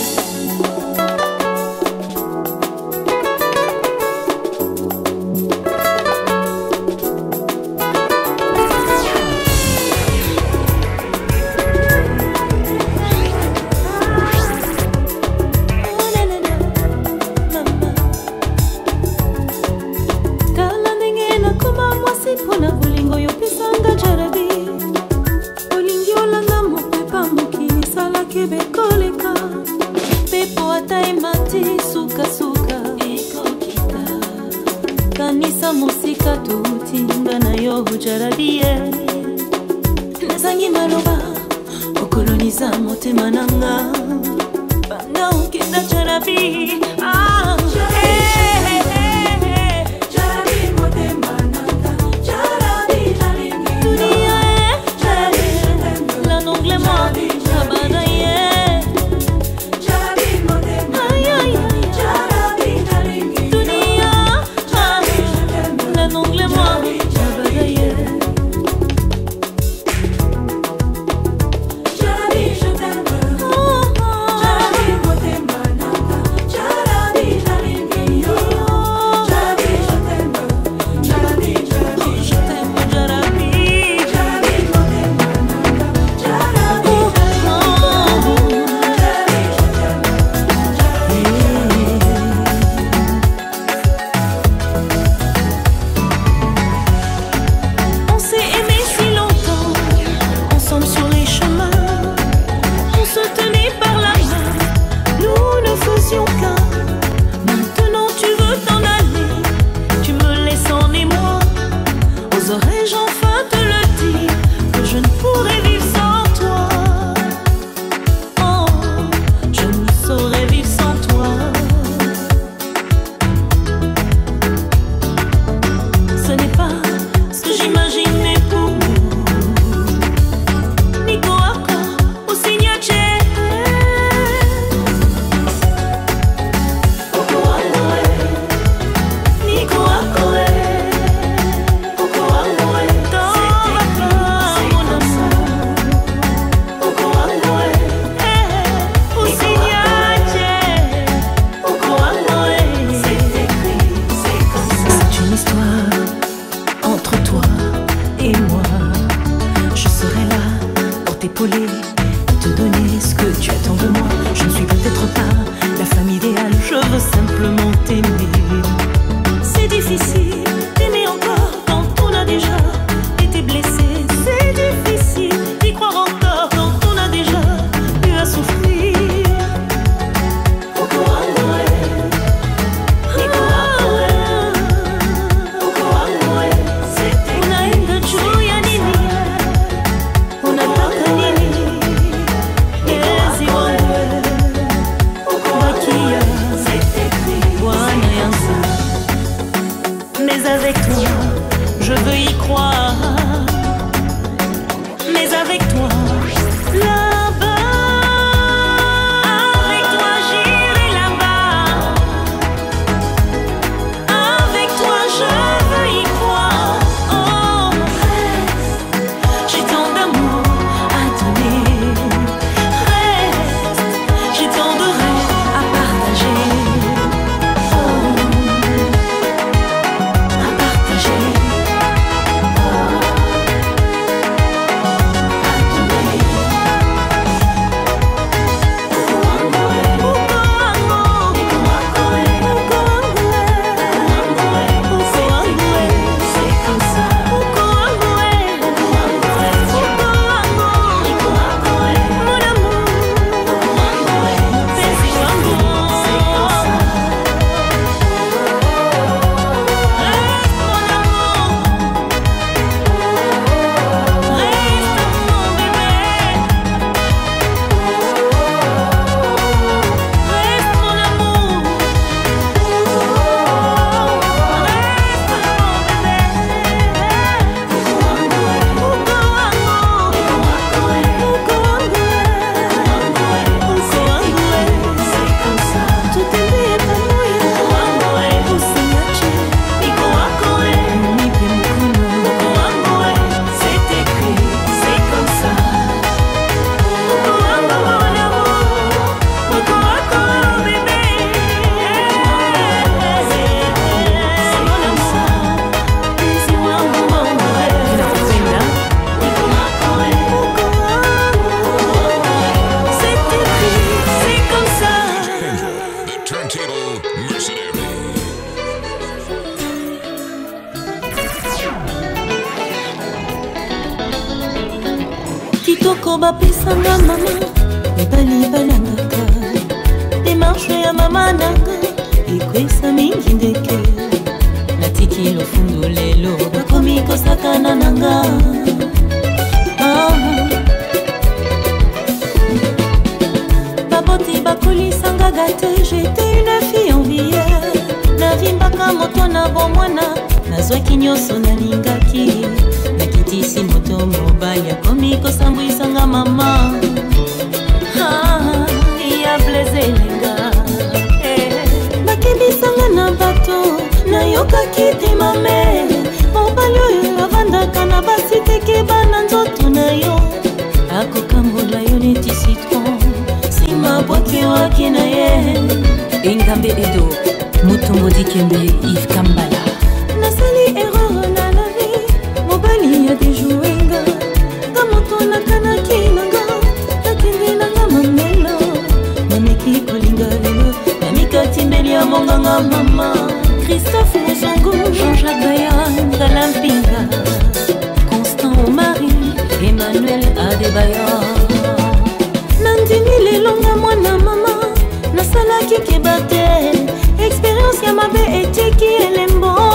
kala ndenge nakoma mwasi mpona bolingo yopesanga jarabi olingi olanda mopepa mokili esalaki bekoleka mpepo ata emati sukasuka ekokita kanisa mosika toutinga na yo jarabi ye nazangi maloba okoloniza motema nanga banda okenda jarabi ah, eh, eh, eh, eh. jarabi motema nanga, jarabi nalingi yo, Dunia eh, jarabi je t'aime, la nongle moi abana ye jarabi motema ay ay ay jarabi nalingi yo, dunia ah, la nongle moi abana ye jarabi je t'aime, oh, oh. jarabi motema nanga, jarabi Oserais-je enfin te le dire, que je ne pourrais vivre sans toi. Oh, je ne saurais vivre sans toi. Ce n'est pas ce que j'imaginais pour nous. Nico Ako, au signature. T'épauler, te donner ce que tu attends de moi. Je ne suis peut-être pas la femme idéale, je veux simplement t'aimer. C'est difficile d'aimer encore quand on a déjà été blessé. C'est difficile d'y croire encore quand on a déjà eu à souffrir. Mais avec toi, je veux y croire. Mais avec toi, là-bas, avec toi j'irai là-bas. Avec toi je veux y croire. Oh, reste, j'ai tant d'amour à donner. Reste, j'ai tant de rêves à partager. kitoko bapisanga mama mibali balangaka demarshe ya mama nanga ekwesa mingi ndeke natiki lofundu lelo bakomi kosakana nanga ah. Baboti bakolisanga gate j'étais une fille envière navimbaka moto na bomwana nazwaki nyonso nalingaki nakitisi moto mobali akomi kosambwisanga mama ah, ya blezelenga eh. Bakebisanga na bato nayokaki te mame mobali oyo avandaka na basi teke bana nzoto na yo akokambola yo neti citron sima bwake wake na ye Engambe Edo Mutombo Dikembe Yves Kambala nasali erreur na la vie mobali ya dejuenga kamoto nakanaki nanga nakende nanga mamelo nameki kolinga lelo namikatimbeli ya monganga mama Christophe Muzongo Jean-Jacques Bayan Galampinga Constant Omari Emmanuel Adebayor nandimi lelonga mwana mama nasalaki keba te expérience ya mabe etiki elembo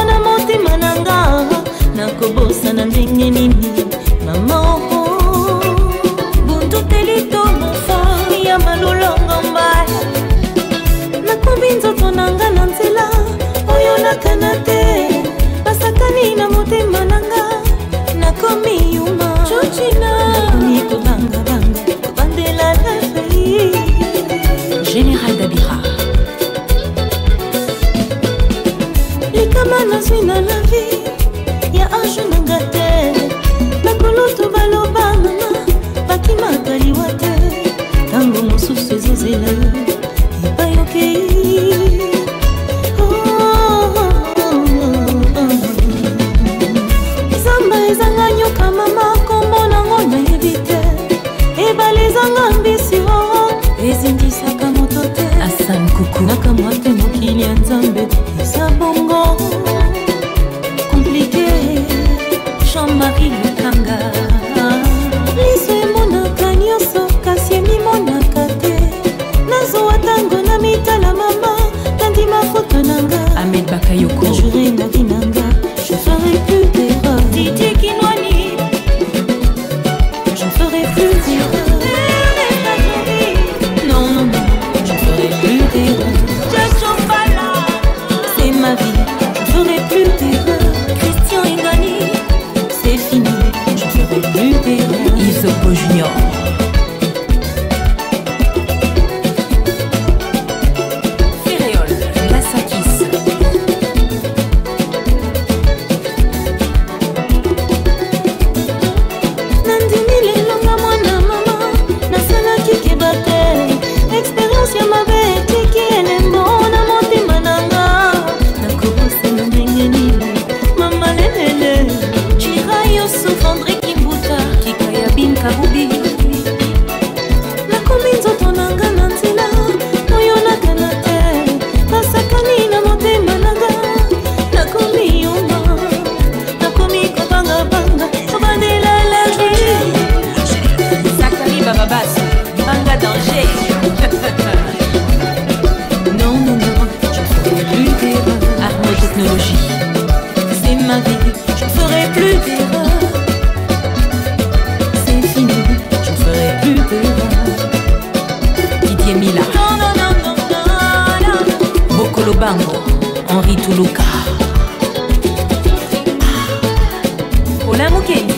ndenge nini mama oh buntu telito mofa ya malulongo mbaya nakombi nzoto nanga na nzela oyo nakana te basakani na motema nanga nakomi yuma chochina nakomi kobangabanga kobandela la fei Général Dabira likama nazwi na la vie ya ange nanga te nakoloto baloba mama bakimaka liwa te ntango mosusu ezozela yo ebayokei zamba ezanga nyoka mama kombo nango nayebi te ebale ezanga ambisio ezindisaka moto te asan kuku nakamwa te mokili ya nzambe eza bongo komplike Jean-Marie Lukanga liso emonaka nyonso kasi emimonaka te nazwa ntango na mitala mama nandima foto nanga Ahmed Bakayoko jure na vie nanga je ferai plus d'erreur Didier Kinwani je ferai plus d'erreur non non non je ferai plus d'erreur c'est ma vie je ferai plus d'erreur Christian Ingani c'est fini je ferai plus d'erreur Isopo Junior Henri Toulouka Ola Moukeni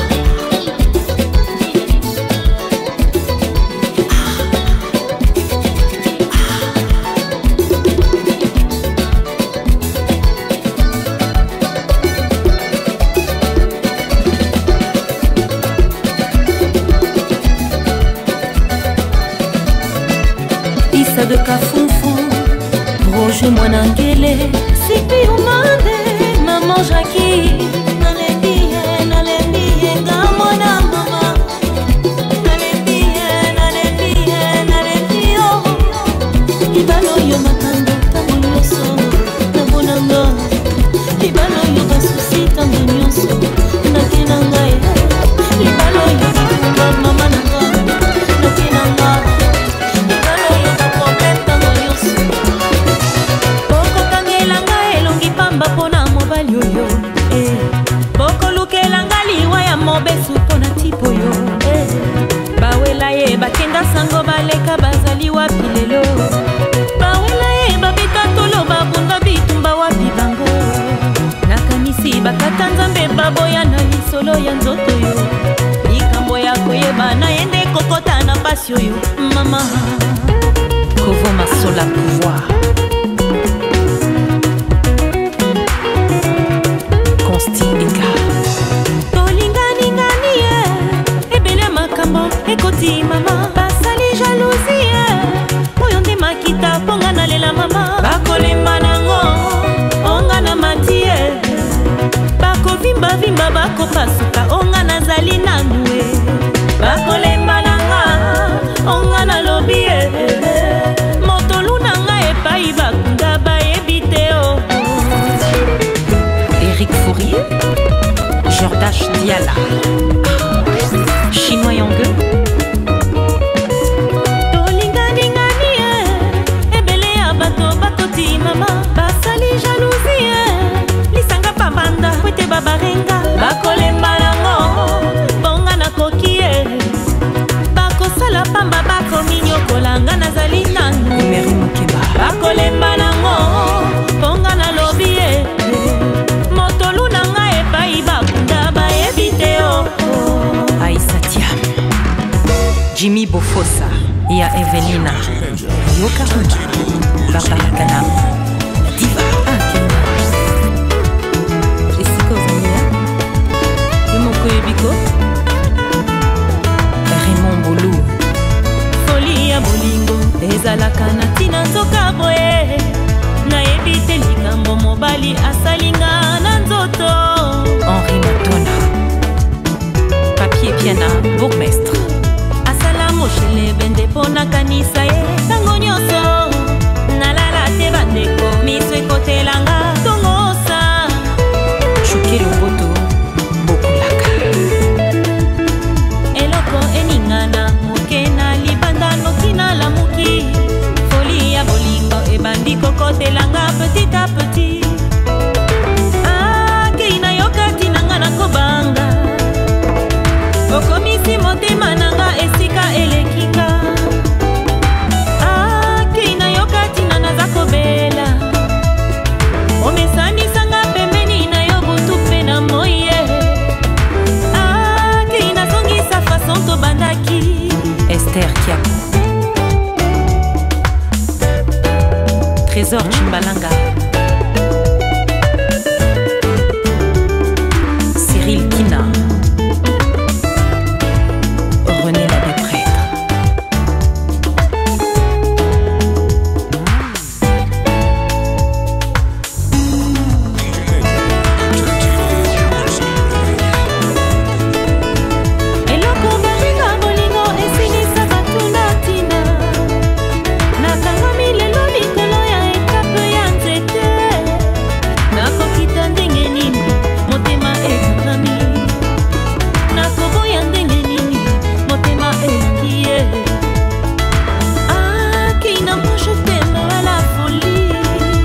Issa de Kafoufou Roger Mwanangele Sipi umande Maman Jackie Nalembiye, nalembiye Ngamwana mama Nalembiye, nalembiye, nalembiyo Ibalo yo makando Tango nyoso Nabonanga Ibalo yo basusi Tango nyoso Nakenanga Ibalo yo zikunga Mama nanga Nakenanga Ibalo yo problem Tango nyoso pona mobali oyo eh boko lukelanga liwa ya mobesu pona tipo yo eh bawela ye bakenda sango baleka bazali wapi lelo bawela ye babeta tolo babunda bitumba wapi bango nakanisi bakata nzambe baboya na lisolo ya nzoto yo likambo ya koyeba na yende kokota na pasi oyo mama Kovo Masola pouvoir ekoti mama basali jalousie oyo nde makita mponga nalela mama bakolemba nango onga na matie bakovimbavimba bakopasuka onga nazali nanue bakolemba nanga onga nalobi e motolu nanga epai bakunda bayebi te o Eric Fourier Jordache Diala Chinois Yongue mama basali jalousie lisanga pambanda kwete pamba barenga bakolemba nango bonga na kokie bakosala pamba bakominyokolanga nazali nanu bakolemba nango bonga na lobi ye motolu nanga epai bakunda bayebi te o Aïsatiam Jimmy Bofosa ya Evelina Yoka Barbara Kanam Diva Jessica Zania Yomoko Ebiko Raymond Boulou Folie ya bolingo ezalaka na tina nzoka boye nayebi te likambo mobali asalinga na nzoto Henri Matona Papier Piana Bourgmestre asala moshele bende mpo nakanisa ye ntango nyonso nalala te bandeko miso ekotelanga tongosa Chuke Loboto Bokulaka eloko eningana moke na libanda noki na lamuki foli ya bolingo ebandi kokotelanga petit a petit akei nayoka tinanga na kobanga okomisi motema nanga esika elekinga akei nayoka tina naza kobela omesanisanga pembeni na yo butu mpe na moye akei nazongisa fason tobandaki Esther Kiako Trésor Chimbalanga Cyril Kina René Labé Prêtre eloko baringa bolingo esilisa batuna tina nakangami lelo likolo ya etape ya nzete nakokita ndenge nini motema ekangami nakoboya ndenge nini motema elaki ye akina moi je t'aime à la folie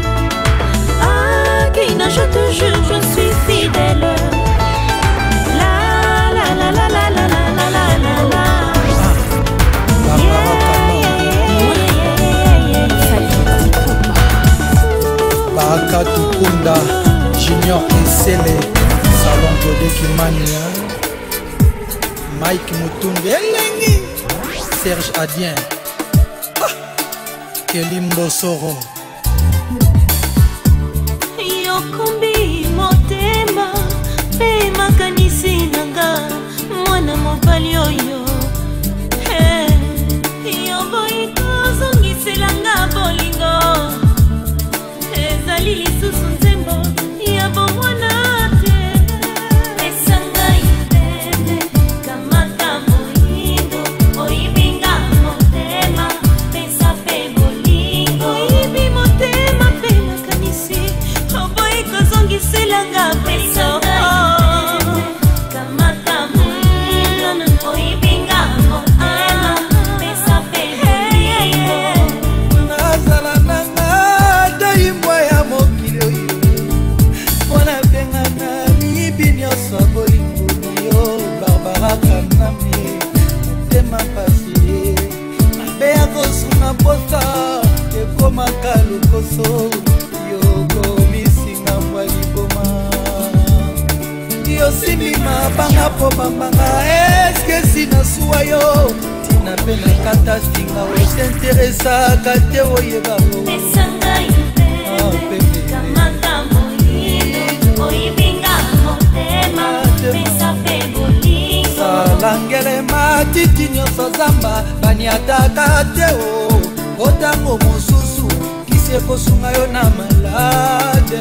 akina je te jure je suis fidèle la la la la la la la la la la la Baraka Tukunda Junior Esele Salon Godé Kimania Mike Mutunde Elengi Serge Adien ah. Kelimbo Soro yokumbi motema mpe makanisi nanga mwana mobali oyo yoboyi kozongiselanga bolingo ezali lisusu nzembo ya bomwana te esangai pembe kamata moyindo oyibinga motema pesa pe bolingo oyibi motema pe makanisi oboyi kozongiselanga pesa kamata moyindo oyibinga motema pesa pe bolingo nazala nanga daimwa ya mokili oyo mpona bengana miyibi nyonso bolingo na yo Barbara Kanami motema pasi mabe ya kosunga posa ekomaka lokoso yokomisinga mbwa liboma yosimbi mabanga po bambanga eske sinasuwa yo tina mpe nakata singa osenteresaka te oyebao esangai pembe kamata moyindo oyibinga motema pesa pe bolingo salangele matiti nyonso zamba baniataka te o otango mosusu kisi ekosunga yo na malade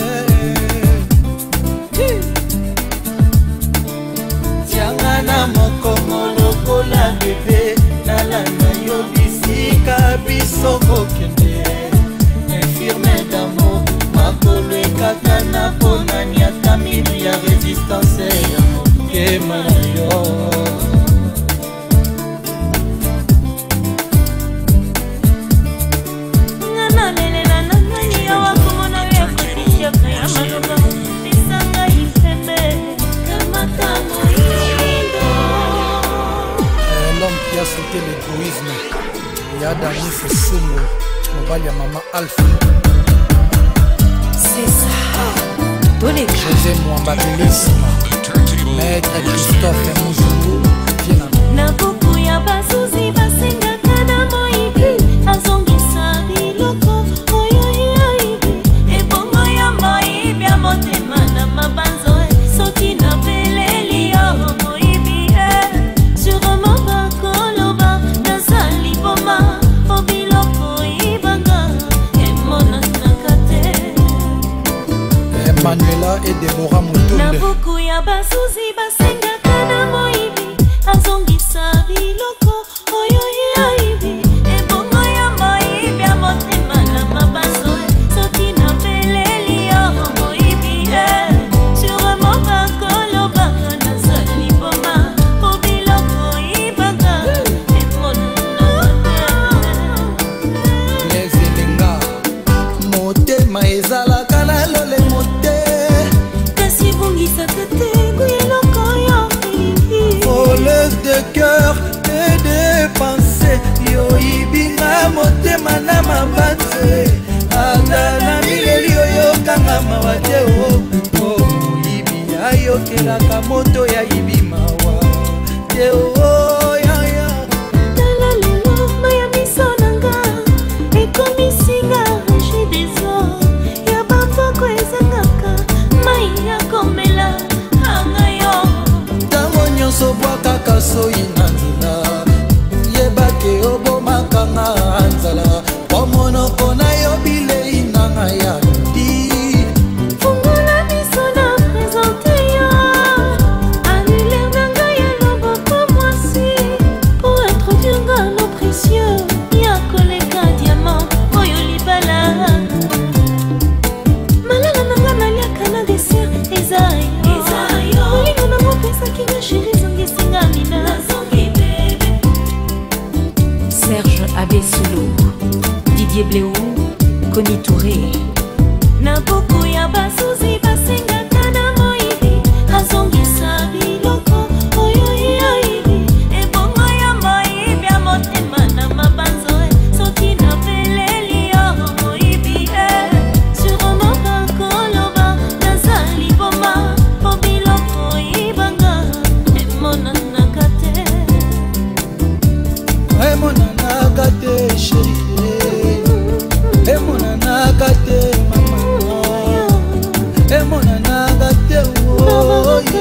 tianga na mokongo lokola bebe nalanda yo bisika biso kokende infirme damo makolo ekata na ponani ata milu ya resistance ya motema na yo ngana lele na nani ya wakomona ya kotisha ya maloba esanga ifeme éradiquer l'égoïsme. Ya Danis Sungo, mobile ya Mama Alpha. C'est ça. José Mwambabilisme, Maître Christophe Muzungu, viens na buku ya basuzi basengaka na moyibi azongisa biloko oyo yoyibi ebongo ya moyibi ya motema na mabanzo soki na peleli yo moyibi sûrement bakoloba nazali boma po biloko ibanga emonanaka te. Manuela et Deborah Mutunde. Na buku ya basuzi basengaka na moyibi azongisa biloko oyo yoyibi ebongo ya moyibi ya motema na mabanzo soki na peleli yo moyibi sûrement bakolobaka nazali boma po biloko ibanga emonana Les Elenga, motema ezalaka na lole mote kasi bungisaka te kuyeloko yo voleuse de cœur et de pensée yoyibinga motema na mabanze ata na mileli oyokanga mawa te o moyibi ayokelaka moto ya yibi mawa te o yaya tala lelo maya miso nanga ekomisinga regi deso ya bapoko ezangaka mai ya komela anga yo ntango nyonso bwakaka soyi na nzela yebake obomakanga nzala po monoko na yo bilei nanga ya ludi fungola miso na présente yo annulaire nanga ya loboko mwasi po introduire nga no précieux ya koleka diamant oyo libala malala nanga naliaka na dessert eza yo olingo nango opesaki nga sheri zongisinga mina Serge Abesolo, Didier Bléou, Connie Touré. na buku ya basuzi basengaka na moyibi azongisa biloko oyo yoyibi ebongo ya moyibi ya motema na mabanzo soki na peleli yo moyibi sûrement bakoloba nazali boma po biloko ibanga emonanaka te. emonanaka te sheri emonanaka te mama emonanaka te oyi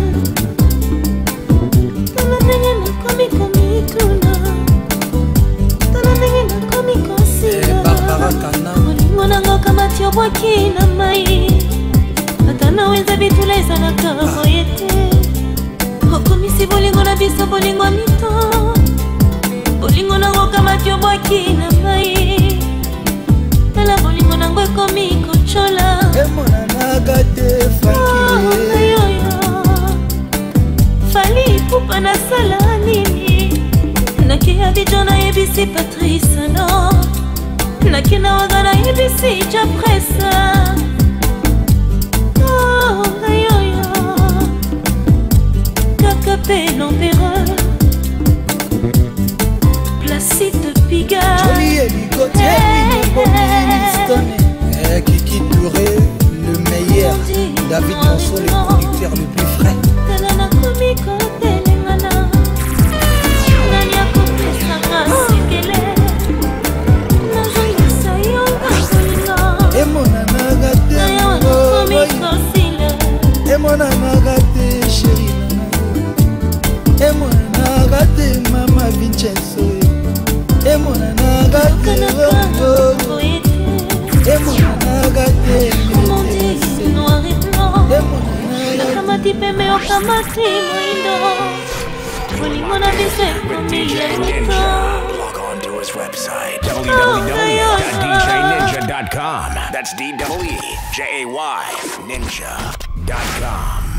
tala ndenge nakomi komituna tala ndenge nakomi kosila Barbara Kana olingo nango kamati obwaki na mai ata na wenza bitula ezalaka boye te okomisi bolingo na biso bolingo mito bolingo nango kamati obwaki na mai tala bolingo nango ekomi kochola emonanaka te faki ayoyo fali pupa nasala nini naki abijo nayebisi patrice no naki na waga nayebisi japresa ayoyo kaka pe l'empereur Placide Pigalle Jolie Eligotier Winston Kiki Touré le meilleur David Monceau le producteur le plus frais tala nakomi kotelengana nani akopesanga sekele nazongisa yo ngakolinga emonanaka te nayo nakomi kosila emonanaka te sheri emonanaka te mama Vincenzo emonanaka te boye te emonanaka te omonti noir et blanc nakamati pembe okamati moindo bolingo na biso ekomi ya mito Log on to his website, w w w dot d j ninja dot com. That's D W E J A Y ninja dot com.